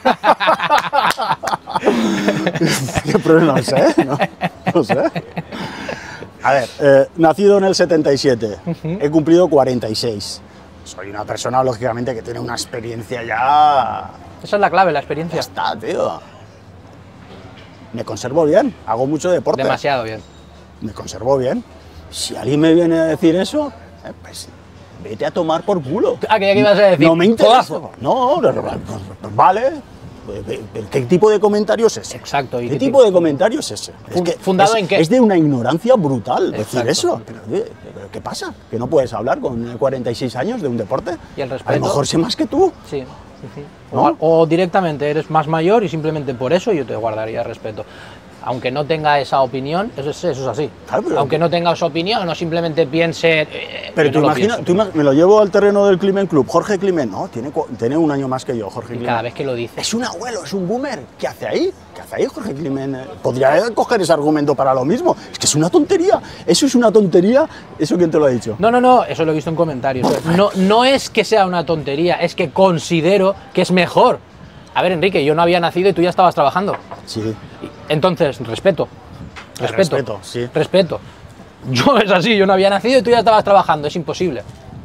¿Qué problema? No sé, no, no sé. A ver, eh, nacido en el setenta y siete, uh-huh. he cumplido cuarenta y seis. Soy una persona, lógicamente, que tiene una experiencia ya... Esa es la clave, la experiencia. Ya está, tío. Me conservo bien, hago mucho deporte. Demasiado bien. Me conservo bien. Si alguien me viene a decir eso, eh, pues vete a tomar por culo. Ah, que ya que ibas a decir. No me interesa. Codazo. No, no, no, no, vale. ¿Qué tipo de comentario es ese? Exacto. ¿Qué tipo de comentario es ese? Es que ¿Fundado es, en qué? Es de una ignorancia brutal decir Exacto. eso. Pero, pero, ¿qué pasa? ¿Que no puedes hablar con cuarenta y seis años de un deporte? ¿Y el respeto? A lo mejor sé más que tú. Sí. Sí. ¿No? O, o directamente eres más mayor y simplemente por eso yo te guardaría respeto. Aunque no tenga esa opinión, eso es, eso es así. Claro, pero, aunque no tenga esa opinión o simplemente piense... Eh, pero tú no imaginas, tú me lo llevo al terreno del Climen Club. Jorge Climen, no, tiene, tiene un año más que yo, Jorge y Climen. cada vez que lo dice. Es un abuelo, es un boomer. ¿Qué hace ahí? ¿Qué hace ahí Jorge Climen? Podría coger ese argumento para lo mismo. Es que es una tontería. Eso es una tontería. ¿Eso quién te lo ha dicho? No, no, no, eso lo he visto en comentarios. No, no es que sea una tontería, es que considero que es mejor. A ver, Enrique, yo no había nacido y tú ya estabas trabajando. Sí. Entonces, respeto. Respeto, respeto, sí. Respeto. Yo es así, yo no había nacido y tú ya estabas trabajando, es imposible.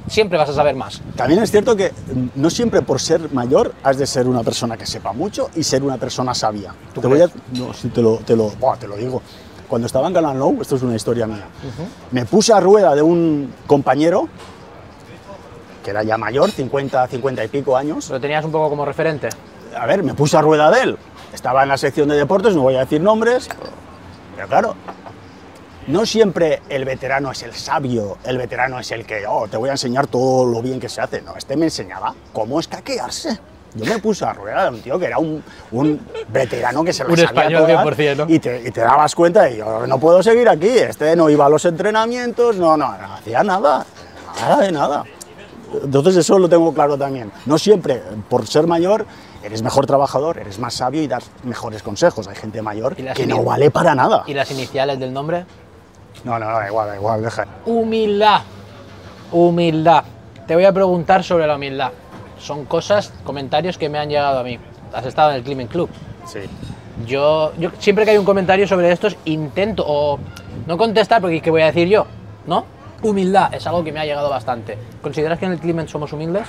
siempre vas a saber más. También es cierto que no siempre por ser mayor has de ser una persona que sepa mucho y ser una persona sabia. ¿Tú te voy a, crees? no, sí, te lo, te, lo, buah, te lo digo. Cuando estaba en Canal Nou, esto es una historia mía, Uh-huh. me puse a rueda de un compañero que era ya mayor, cincuenta, cincuenta y pico años. ¿Lo tenías un poco como referente? A ver, me puse a rueda de él. Estaba en la sección de deportes, no voy a decir nombres, pero claro, no siempre el veterano es el sabio, el veterano es el que, oh, te voy a enseñar todo lo bien que se hace. No, este me enseñaba cómo escaquearse. Yo me puse a rueda de un tío que era un, un veterano que se lo Un sabía español todas, cien por cien, ¿no? y, te, y te dabas cuenta y yo no puedo seguir aquí. Este no iba a los entrenamientos, no, no, no hacía nada, nada de nada. Entonces eso lo tengo claro también. No siempre, por ser mayor, eres mejor trabajador, eres más sabio y das mejores consejos. Hay gente mayor ¿Y las que no ini- vale para nada. ¿Y las iniciales del nombre? No, no, no, da igual, da igual, deja. Humildad. Humildad. Te voy a preguntar sobre la humildad. Son cosas, comentarios que me han llegado a mí. Has estado en el Climbing Club. Sí. Yo, yo siempre que hay un comentario sobre estos intento o no contestar porque ¿qué voy a decir yo? ¿No? Humildad es algo que me ha llegado bastante. ¿Consideras que en el Climbing somos humildes?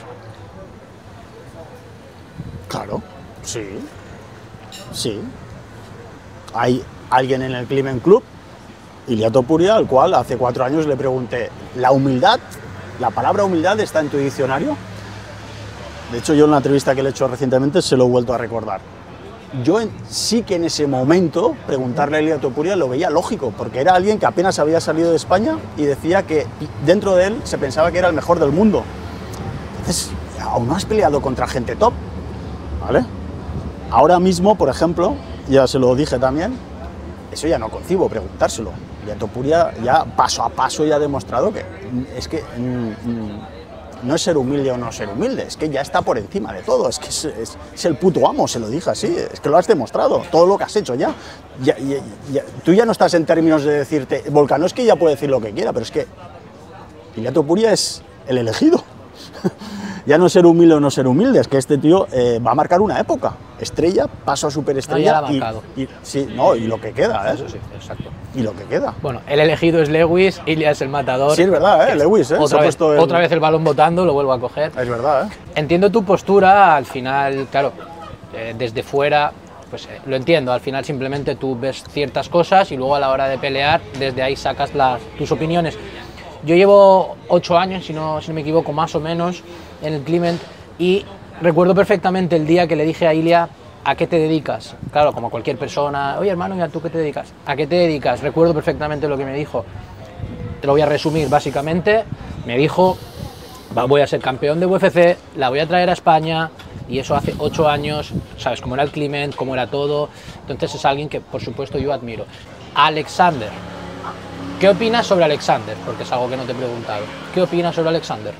Claro, sí. Sí. Hay alguien en el Climbing Club, Ilia Topuria, al cual hace cuatro años le pregunté, ¿la humildad, la palabra humildad está en tu diccionario? De hecho, yo en la entrevista que le he hecho recientemente se lo he vuelto a recordar. Yo en- sí que en ese momento preguntarle a Ilia Topuria lo veía lógico, porque era alguien que apenas había salido de España y decía que dentro de él se pensaba que era el mejor del mundo. Entonces, aún no has peleado contra gente top, ¿vale? Ahora mismo, por ejemplo, ya se lo dije también, eso ya no concibo preguntárselo. Ilia Topuria ya paso a paso ya ha demostrado que mm, es que mm, mm, no es ser humilde o no ser humilde, es que ya está por encima de todo, es que es, es- es el puto amo, se lo dije así, es que lo has demostrado, todo lo que has hecho ya. Ya- ya- ya- tú ya no estás en términos de decirte, Volcano es que ya puede decir lo que quiera, pero es que Ilia Topuria es el elegido. Ya no ser humilde o no ser humilde, es que este tío eh, va a marcar una época. Estrella, paso a superestrella. Ah, ya la ha marcado. y, y- sí, no, y lo que queda, ¿eh? Eso sí, exacto. Y lo que queda. Bueno, el elegido es Lewis, Ilia es el matador. Sí, es verdad, ¿eh? Lewis, ¿eh? Se Otra ha vez, puesto el- otra vez el balón botando, lo vuelvo a coger. Es verdad, ¿eh? Entiendo tu postura, al final, claro, eh, desde fuera, pues eh, lo entiendo, al final simplemente tú ves ciertas cosas y luego a la hora de pelear, desde ahí sacas las, tus opiniones. Yo llevo ocho años, si no, si no me equivoco, más o menos, en el Climent y recuerdo perfectamente el día que le dije a Ilia, ¿a qué te dedicas? Claro, como cualquier persona, oye hermano, ¿y a tú qué te dedicas? ¿A qué te dedicas? Recuerdo perfectamente lo que me dijo. Te lo voy a resumir básicamente. Me dijo, "Va, voy a ser campeón de U F C, la voy a traer a España", y eso hace ocho años, sabes cómo era el Climent, cómo era todo. Entonces es alguien que por supuesto yo admiro. Alexander, ¿qué opinas sobre Alexander? Porque es algo que no te he preguntado. ¿Qué opinas sobre Alexander?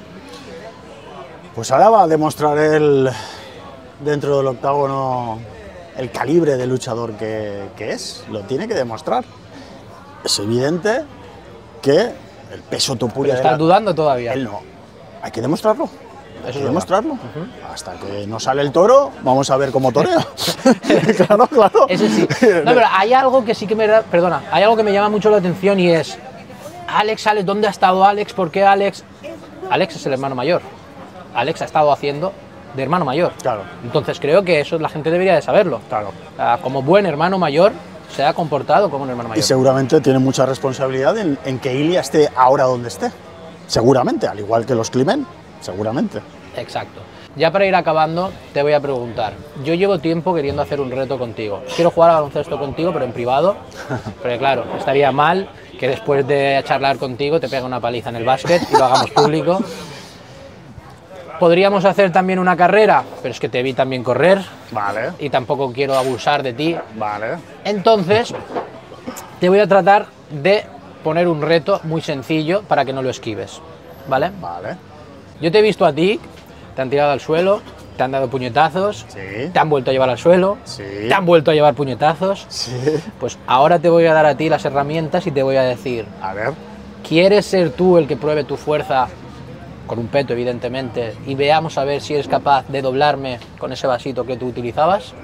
Pues ahora va a demostrar él, dentro del octágono, el calibre de luchador que, que es. Lo tiene que demostrar. Es evidente que el peso Topuria... Pero de estás la- dudando todavía. Él no. Hay que demostrarlo. Hay es que verdad. demostrarlo. Hasta que no sale el toro, vamos a ver cómo torea. Claro, claro. Eso sí. No, pero hay algo que sí que me... da- Perdona, hay algo que me llama mucho la atención y es... Alex, Alex, ¿dónde ha estado Alex? ¿Por qué Alex? Alex es el hermano mayor. Alex ha estado haciendo de hermano mayor. Claro. Entonces creo que eso la gente debería de saberlo. Claro. O sea, como buen hermano mayor, se ha comportado como un hermano Y mayor. seguramente tiene mucha responsabilidad en, en que Ilia esté ahora donde esté. Seguramente, al igual que los Climent, seguramente. Exacto. Ya para ir acabando, te voy a preguntar. Yo llevo tiempo queriendo hacer un reto contigo. Quiero jugar a baloncesto contigo, pero en privado. Porque claro, estaría mal que después de charlar contigo te pegue una paliza en el básquet y lo hagamos público. Podríamos hacer también una carrera, pero es que te vi también correr Vale, y tampoco quiero abusar de ti. vale. Entonces, te voy a tratar de poner un reto muy sencillo para que no lo esquives, ¿vale? Vale. Yo te he visto a ti, te han tirado al suelo, te han dado puñetazos, Sí. te han vuelto a llevar al suelo, Sí. te han vuelto a llevar puñetazos. Sí. Pues ahora te voy a dar a ti las herramientas y te voy a decir, A ver. ¿quieres ser tú el que pruebe tu fuerza? Con un peto, evidentemente, y veamos a ver si eres capaz de doblarme con ese vasito que tú utilizabas.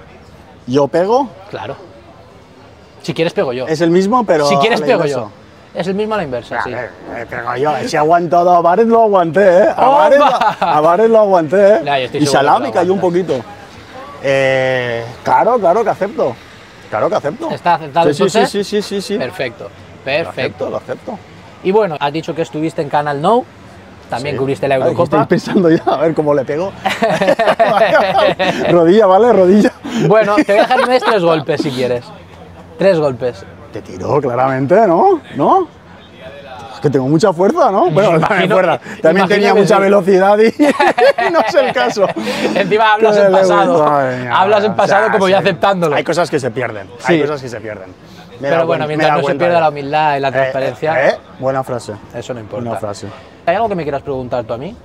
Yo pego. Claro. Si quieres, pego yo. Es el mismo, pero. Si quieres, al pego inverso. Es el mismo a la inversa, sí. Eh, eh, pero yo, si he aguantado a Bares lo aguanté, ¿eh? A Bares, a Bares lo aguanté, ¿eh? Ya, yo estoy y seguro Salami que lo cayó un aguantas. poquito. Eh, claro, claro que acepto. Claro que acepto. ¿Está aceptado sí, sí, entonces? sí, sí, sí, sí. Perfecto, Lo perfecto. acepto, lo acepto. Y bueno, has dicho que estuviste en Canal Nou, también Sí. cubriste la Ay, que Eurocopa. Estoy pensando ya, a ver cómo le pego. Rodilla, ¿vale? Rodilla. Bueno, te voy a dejar que me des tres golpes si quieres. Tres golpes. Te tiró claramente, ¿no? ¿No? Es que tengo mucha fuerza, ¿no? Bueno, también, imagino- fuerza. también imagino tenía que mucha sí. velocidad y no es el caso. Encima hablas Que en le pasado. gusta, madre mía. Hablas en O pasado sea, como ya sí. aceptándolo. Hay cosas que se pierden. Sí. Hay cosas que se pierden. Me he Pero dado bueno, cuen- me he mientras dado no se cuenta pierda ya. la humildad y la transparencia, Eh, eh, buena frase. eso no importa. Buena frase. ¿Hay algo que me quieras preguntar tú a mí?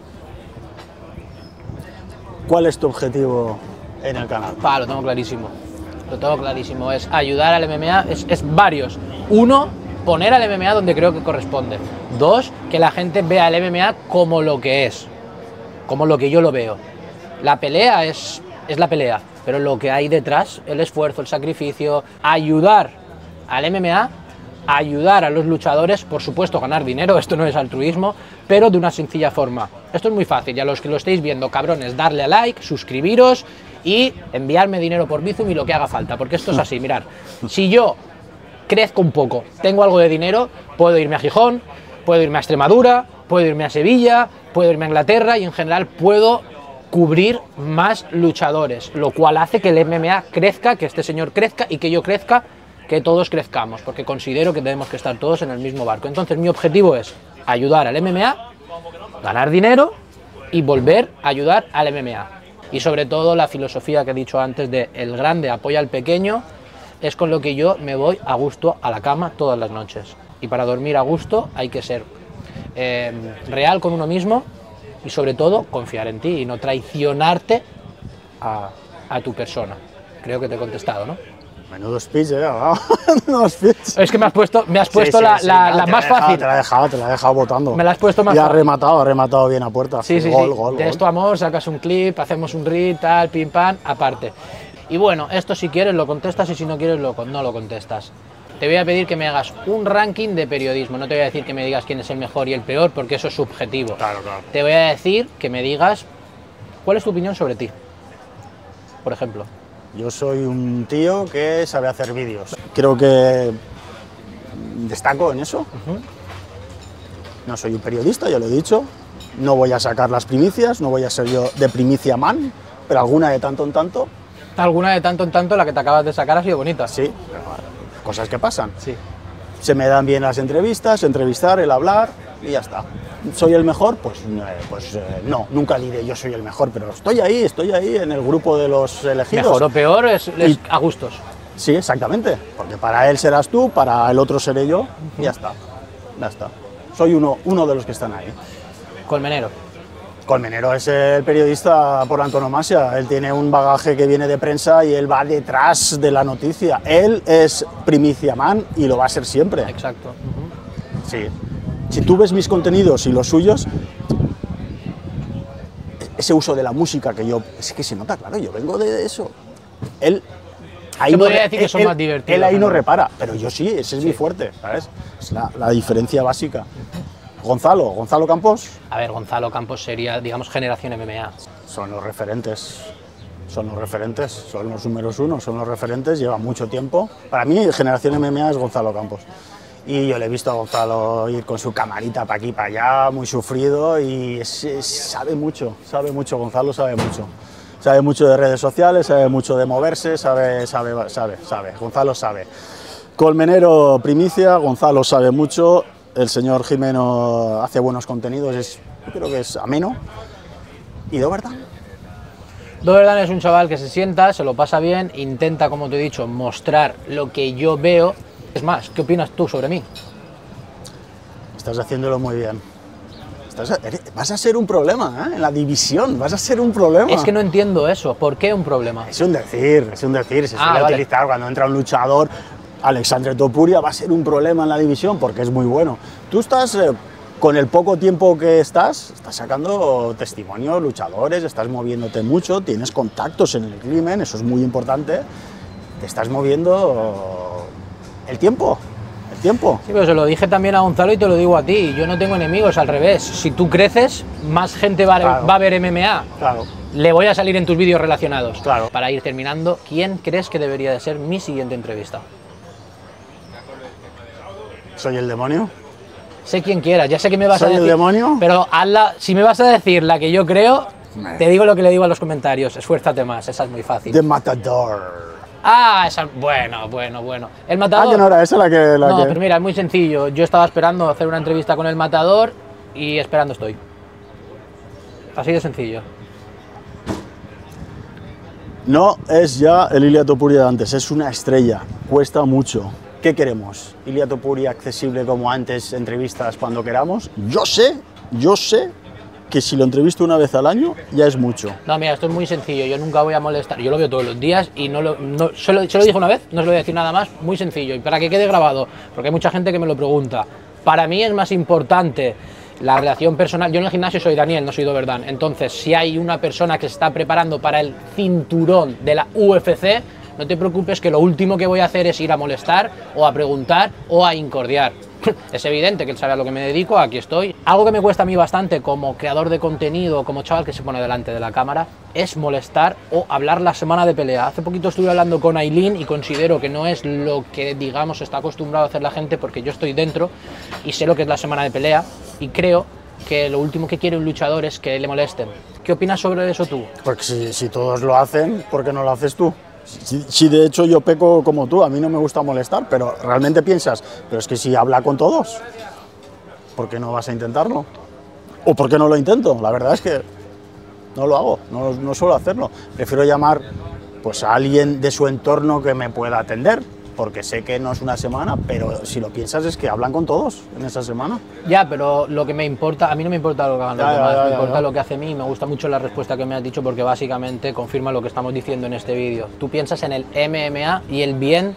¿Cuál es tu objetivo en el canal? Pa, lo tengo clarísimo. Lo tengo clarísimo. Es ayudar al M M A, es, es varios. Uno, poner al M M A donde creo que corresponde. Dos, que la gente vea al M M A como lo que es, como lo que yo lo veo. La pelea es, es la pelea, pero lo que hay detrás, el esfuerzo, el sacrificio, ayudar al M M A, ayudar a los luchadores, por supuesto ganar dinero, esto no es altruismo, pero de una sencilla forma. Esto es muy fácil, y a los que lo estéis viendo, cabrones, darle a like, suscribiros y enviarme dinero por Bizum y lo que haga falta, porque esto es así, mirad, si yo crezco un poco, tengo algo de dinero, puedo irme a Gijón, puedo irme a Extremadura, puedo irme a Sevilla, puedo irme a Inglaterra y en general puedo cubrir más luchadores, lo cual hace que el M M A crezca, que este señor crezca y que yo crezca, que todos crezcamos, porque considero que tenemos que estar todos en el mismo barco. Entonces mi objetivo es ayudar al M M A, ganar dinero y volver a ayudar al M M A. Y sobre todo la filosofía que he dicho antes de el grande apoya al pequeño, es con lo que yo me voy a gusto a la cama todas las noches. Y para dormir a gusto hay que ser eh, real con uno mismo y sobre todo confiar en ti y no traicionarte a, a tu persona. Creo que te he contestado, ¿no? Menudo speech, ¿eh? Menudo speech. Es que me has puesto, me has puesto Sí, sí, la, sí, la- no, la te más he dejado, fácil. Te la he dejado, te la he dejado votando. Me la has puesto más Y ha fácil. rematado, ha rematado bien a puerta. Sí, sí, gol, sí. Gol, de gol. esto amor, sacas un clip, hacemos un reel, tal, pim pam, aparte. Y bueno, esto si quieres lo contestas y si no quieres lo, con- no lo contestas. Te voy a pedir que me hagas un ranking de periodismo. No te voy a decir que me digas quién es el mejor y el peor, porque eso es subjetivo. Claro, claro. Te voy a decir que me digas cuál es tu opinión sobre ti, por ejemplo. Yo soy un tío que sabe hacer vídeos. Creo que destaco en eso. No soy un periodista, ya lo he dicho. No voy a sacar las primicias, no voy a ser yo de primicia man, pero alguna de tanto en tanto, Alguna de tanto en tanto, la que te acabas de sacar ha sido bonita. sí. Pero, bueno, cosas que pasan. Sí. Se me dan bien las entrevistas, entrevistar, el hablar y ya está. ¿Soy el mejor? Pues, eh, pues eh, no, nunca diré yo soy el mejor, pero estoy ahí, estoy ahí en el grupo de los elegidos. Mejor o peor es, es Y- a gustos. Sí, exactamente, porque para él serás tú, para el otro seré yo, y ya está, ya está. Soy uno, uno de los que están ahí. Colmenero. Colmenero es el periodista por antonomasia, él tiene un bagaje que viene de prensa y él va detrás de la noticia. Él es primicia man y lo va a ser siempre. Exacto. Sí. Si tú ves mis contenidos y los suyos, ese uso de la música que yo... Es que se nota, claro, yo vengo de eso. Él... Ahí Se no podría re- decir que son él- más divertidos, Él ahí no ¿no? repara, pero yo sí, ese es mi fuerte, ¿sabes? Es la, la diferencia básica. Gonzalo, Gonzalo Campos, A ver, Gonzalo Campos sería, digamos, generación M M A. son los referentes. Son los referentes, son los números uno, son los referentes, lleva mucho tiempo. Para mí, generación M M A es Gonzalo Campos. Y yo le he visto a Gonzalo ir con su camarita para aquí, para allá, muy sufrido y es- es- sabe mucho, sabe mucho, Gonzalo sabe mucho. Sabe mucho de redes sociales, sabe mucho de moverse, sabe, sabe, sabe, sabe, Gonzalo sabe. Colmenero primicia, Gonzalo sabe mucho, el señor Jimeno hace buenos contenidos, es, yo creo que es ameno y de verdad. Doberdan es un chaval que se sienta, se lo pasa bien, intenta, como te he dicho, mostrar lo que yo veo. Es más, ¿qué opinas tú sobre mí? Estás haciéndolo muy bien. Estás a- eres- vas a ser un problema, ¿eh? En la división, vas a ser un problema. Es que no entiendo eso. ¿Por qué un problema? Es un decir, es un decir, se Ah, suele vale. utilizar cuando entra un luchador. Alexandre Topuria va a ser un problema en la división porque es muy bueno. Tú estás, eh, con el poco tiempo que estás, estás sacando testimonios, luchadores, estás moviéndote mucho, tienes contactos en el crimen, eso es muy importante. Te estás moviendo el tiempo, el tiempo. Sí, pero se lo dije también a Gonzalo y te lo digo a ti. Yo no tengo enemigos, al revés. Si tú creces, más gente va, Claro. va a ver M M A. Claro. Le voy a salir en tus vídeos relacionados. Claro. Para ir terminando, ¿quién crees que debería de ser mi siguiente entrevista? ¿Soy el demonio? Sé quién quieras, ya sé que me vas a ¿Soy el decir. demonio? Pero hazla, si me vas a decir la que yo creo, te digo lo que le digo a los comentarios. Esfuérzate más, esa es muy fácil. The Matador. Ah, esa, bueno, bueno, bueno. El Ah, Matador. que no era esa la que... La no, que... pero mira, es muy sencillo. Yo estaba esperando hacer una entrevista con el Matador y esperando estoy. Así de sencillo. No es ya el Ilia Topuria de antes, es una estrella, cuesta mucho. ¿Qué queremos? ¿Ilia Topuria accesible como antes, entrevistas cuando queramos? Yo sé, yo sé que si lo entrevisto una vez al año ya es mucho. No, mira, esto es muy sencillo. Yo nunca voy a molestar. Yo lo veo todos los días y no lo, no, solo, se lo dije una vez, no os lo voy a decir nada más. Muy sencillo. Y para que quede grabado, porque hay mucha gente que me lo pregunta. Para mí es más importante la relación personal. Yo en el gimnasio soy Daniel, no soy Doberdan. Entonces, si hay una persona que se está preparando para el cinturón de la U F C, no te preocupes que lo último que voy a hacer es ir a molestar o a preguntar o a incordiar. Es evidente que él sabe a lo que me dedico, aquí estoy. Algo que me cuesta a mí bastante como creador de contenido, como chaval que se pone delante de la cámara, es molestar o hablar la semana de pelea. Hace poquito estuve hablando con Aileen y considero que no es lo que, digamos, está acostumbrado a hacer la gente, porque yo estoy dentro y sé lo que es la semana de pelea y creo que lo último que quiere un luchador es que le molesten. ¿Qué opinas sobre eso tú? Porque si, si todos lo hacen, ¿por qué no lo haces tú? Si, si de hecho yo peco como tú, a mí no me gusta molestar, pero realmente piensas, pero es que si habla con todos, ¿por qué no vas a intentarlo? ¿O por qué no lo intento? La verdad es que no lo hago, no, no suelo hacerlo. Prefiero llamar pues, a alguien de su entorno que me pueda atender, porque sé que no es una semana, pero si lo piensas es que hablan con todos en esa semana. Ya, pero lo que me importa, a mí no me importa lo que hagan los Ya, ya, demás, ya, me ya, importa ya. lo que hace a mí y me gusta mucho la respuesta que me has dicho porque básicamente confirma lo que estamos diciendo en este vídeo. Tú piensas en el M M A y el bien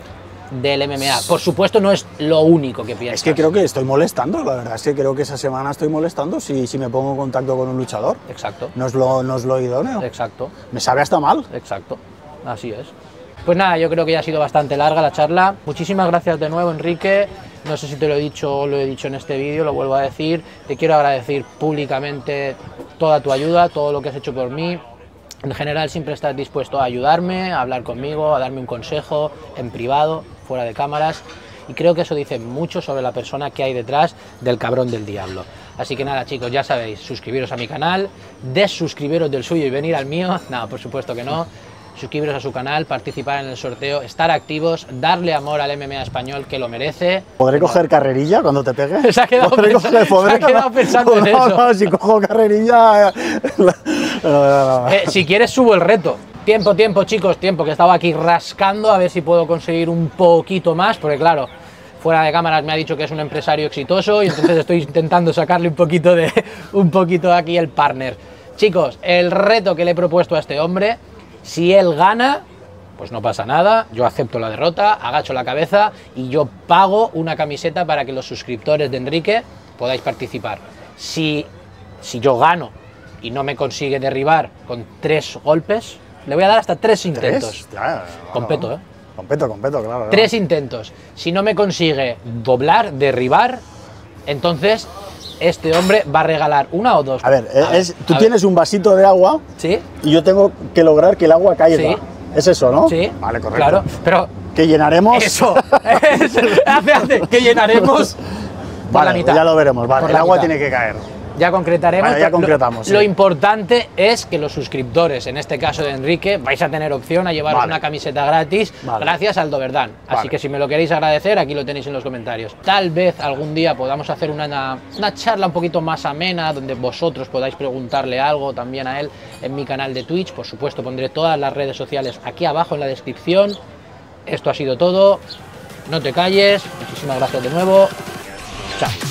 del M M A. Por supuesto no es lo único que piensas. Es que creo que estoy molestando, la verdad es que creo que esa semana estoy molestando si, si me pongo en contacto con un luchador. Exacto, No es lo, no es lo idóneo. exacto, Me sabe hasta mal. exacto, así es. Pues nada, yo creo que ya ha sido bastante larga la charla. Muchísimas gracias de nuevo, Enrique. No sé si te lo he dicho o lo he dicho en este vídeo, lo vuelvo a decir. Te quiero agradecer públicamente toda tu ayuda, todo lo que has hecho por mí. En general siempre estás dispuesto a ayudarme, a hablar conmigo, a darme un consejo en privado, fuera de cámaras. Y creo que eso dice mucho sobre la persona que hay detrás del cabrón del diablo. Así que nada, chicos, ya sabéis, suscribiros a mi canal, desuscribiros del suyo y venir al mío. No, por supuesto que no. Suscribiros a su canal, participar en el sorteo, estar activos, darle amor al M M A español que lo merece. ¿Podré coger carrerilla cuando te pegue? Se ha quedado, ¿Podré pensa- coger- podré- se ha quedado pensando en No, eso. no, si cojo carrerilla... no, no, no. Eh, si quieres subo el reto. Tiempo, tiempo, chicos, tiempo, que estaba aquí rascando a ver si puedo conseguir un poquito más, porque claro, fuera de cámaras me ha dicho que es un empresario exitoso y entonces estoy intentando sacarle un poquito de un poquito aquí el partner. Chicos, el reto que le he propuesto a este hombre, si él gana, pues no pasa nada, yo acepto la derrota, agacho la cabeza y yo pago una camiseta para que los suscriptores de Enrique podáis participar. Si, si yo gano y no me consigue derribar con tres golpes, le voy a dar hasta tres intentos. ¿Tres? Ya, no, Competo, no. ¿eh? Competo, competo, claro. Tres intentos. Si no me consigue doblar, derribar, entonces este hombre va a regalar una o dos. A ver, A es, tú a tienes un vasito de agua ¿Sí? y yo tengo que lograr que el agua caiga. Sí. Es eso, ¿no? Sí. Vale, correcto. Claro, pero Que llenaremos... eso, eso, hace, hace, que llenaremos por Vale, la mitad. ya lo veremos. Vale, Por el la agua mitad. tiene que caer. Ya concretaremos. Vale, ya pero lo- concretamos, Lo, sí. importante es que los suscriptores, en este caso de Enrique, vais a tener opción a llevaros Vale. una camiseta gratis Vale. gracias al Doberdan. Así Vale. que si me lo queréis agradecer, aquí lo tenéis en los comentarios. Tal vez algún día podamos hacer una, una charla un poquito más amena, donde vosotros podáis preguntarle algo también a él en mi canal de Twitch. Por supuesto, pondré todas las redes sociales aquí abajo en la descripción. Esto ha sido todo. No te calles. Muchísimas gracias de nuevo. Chao.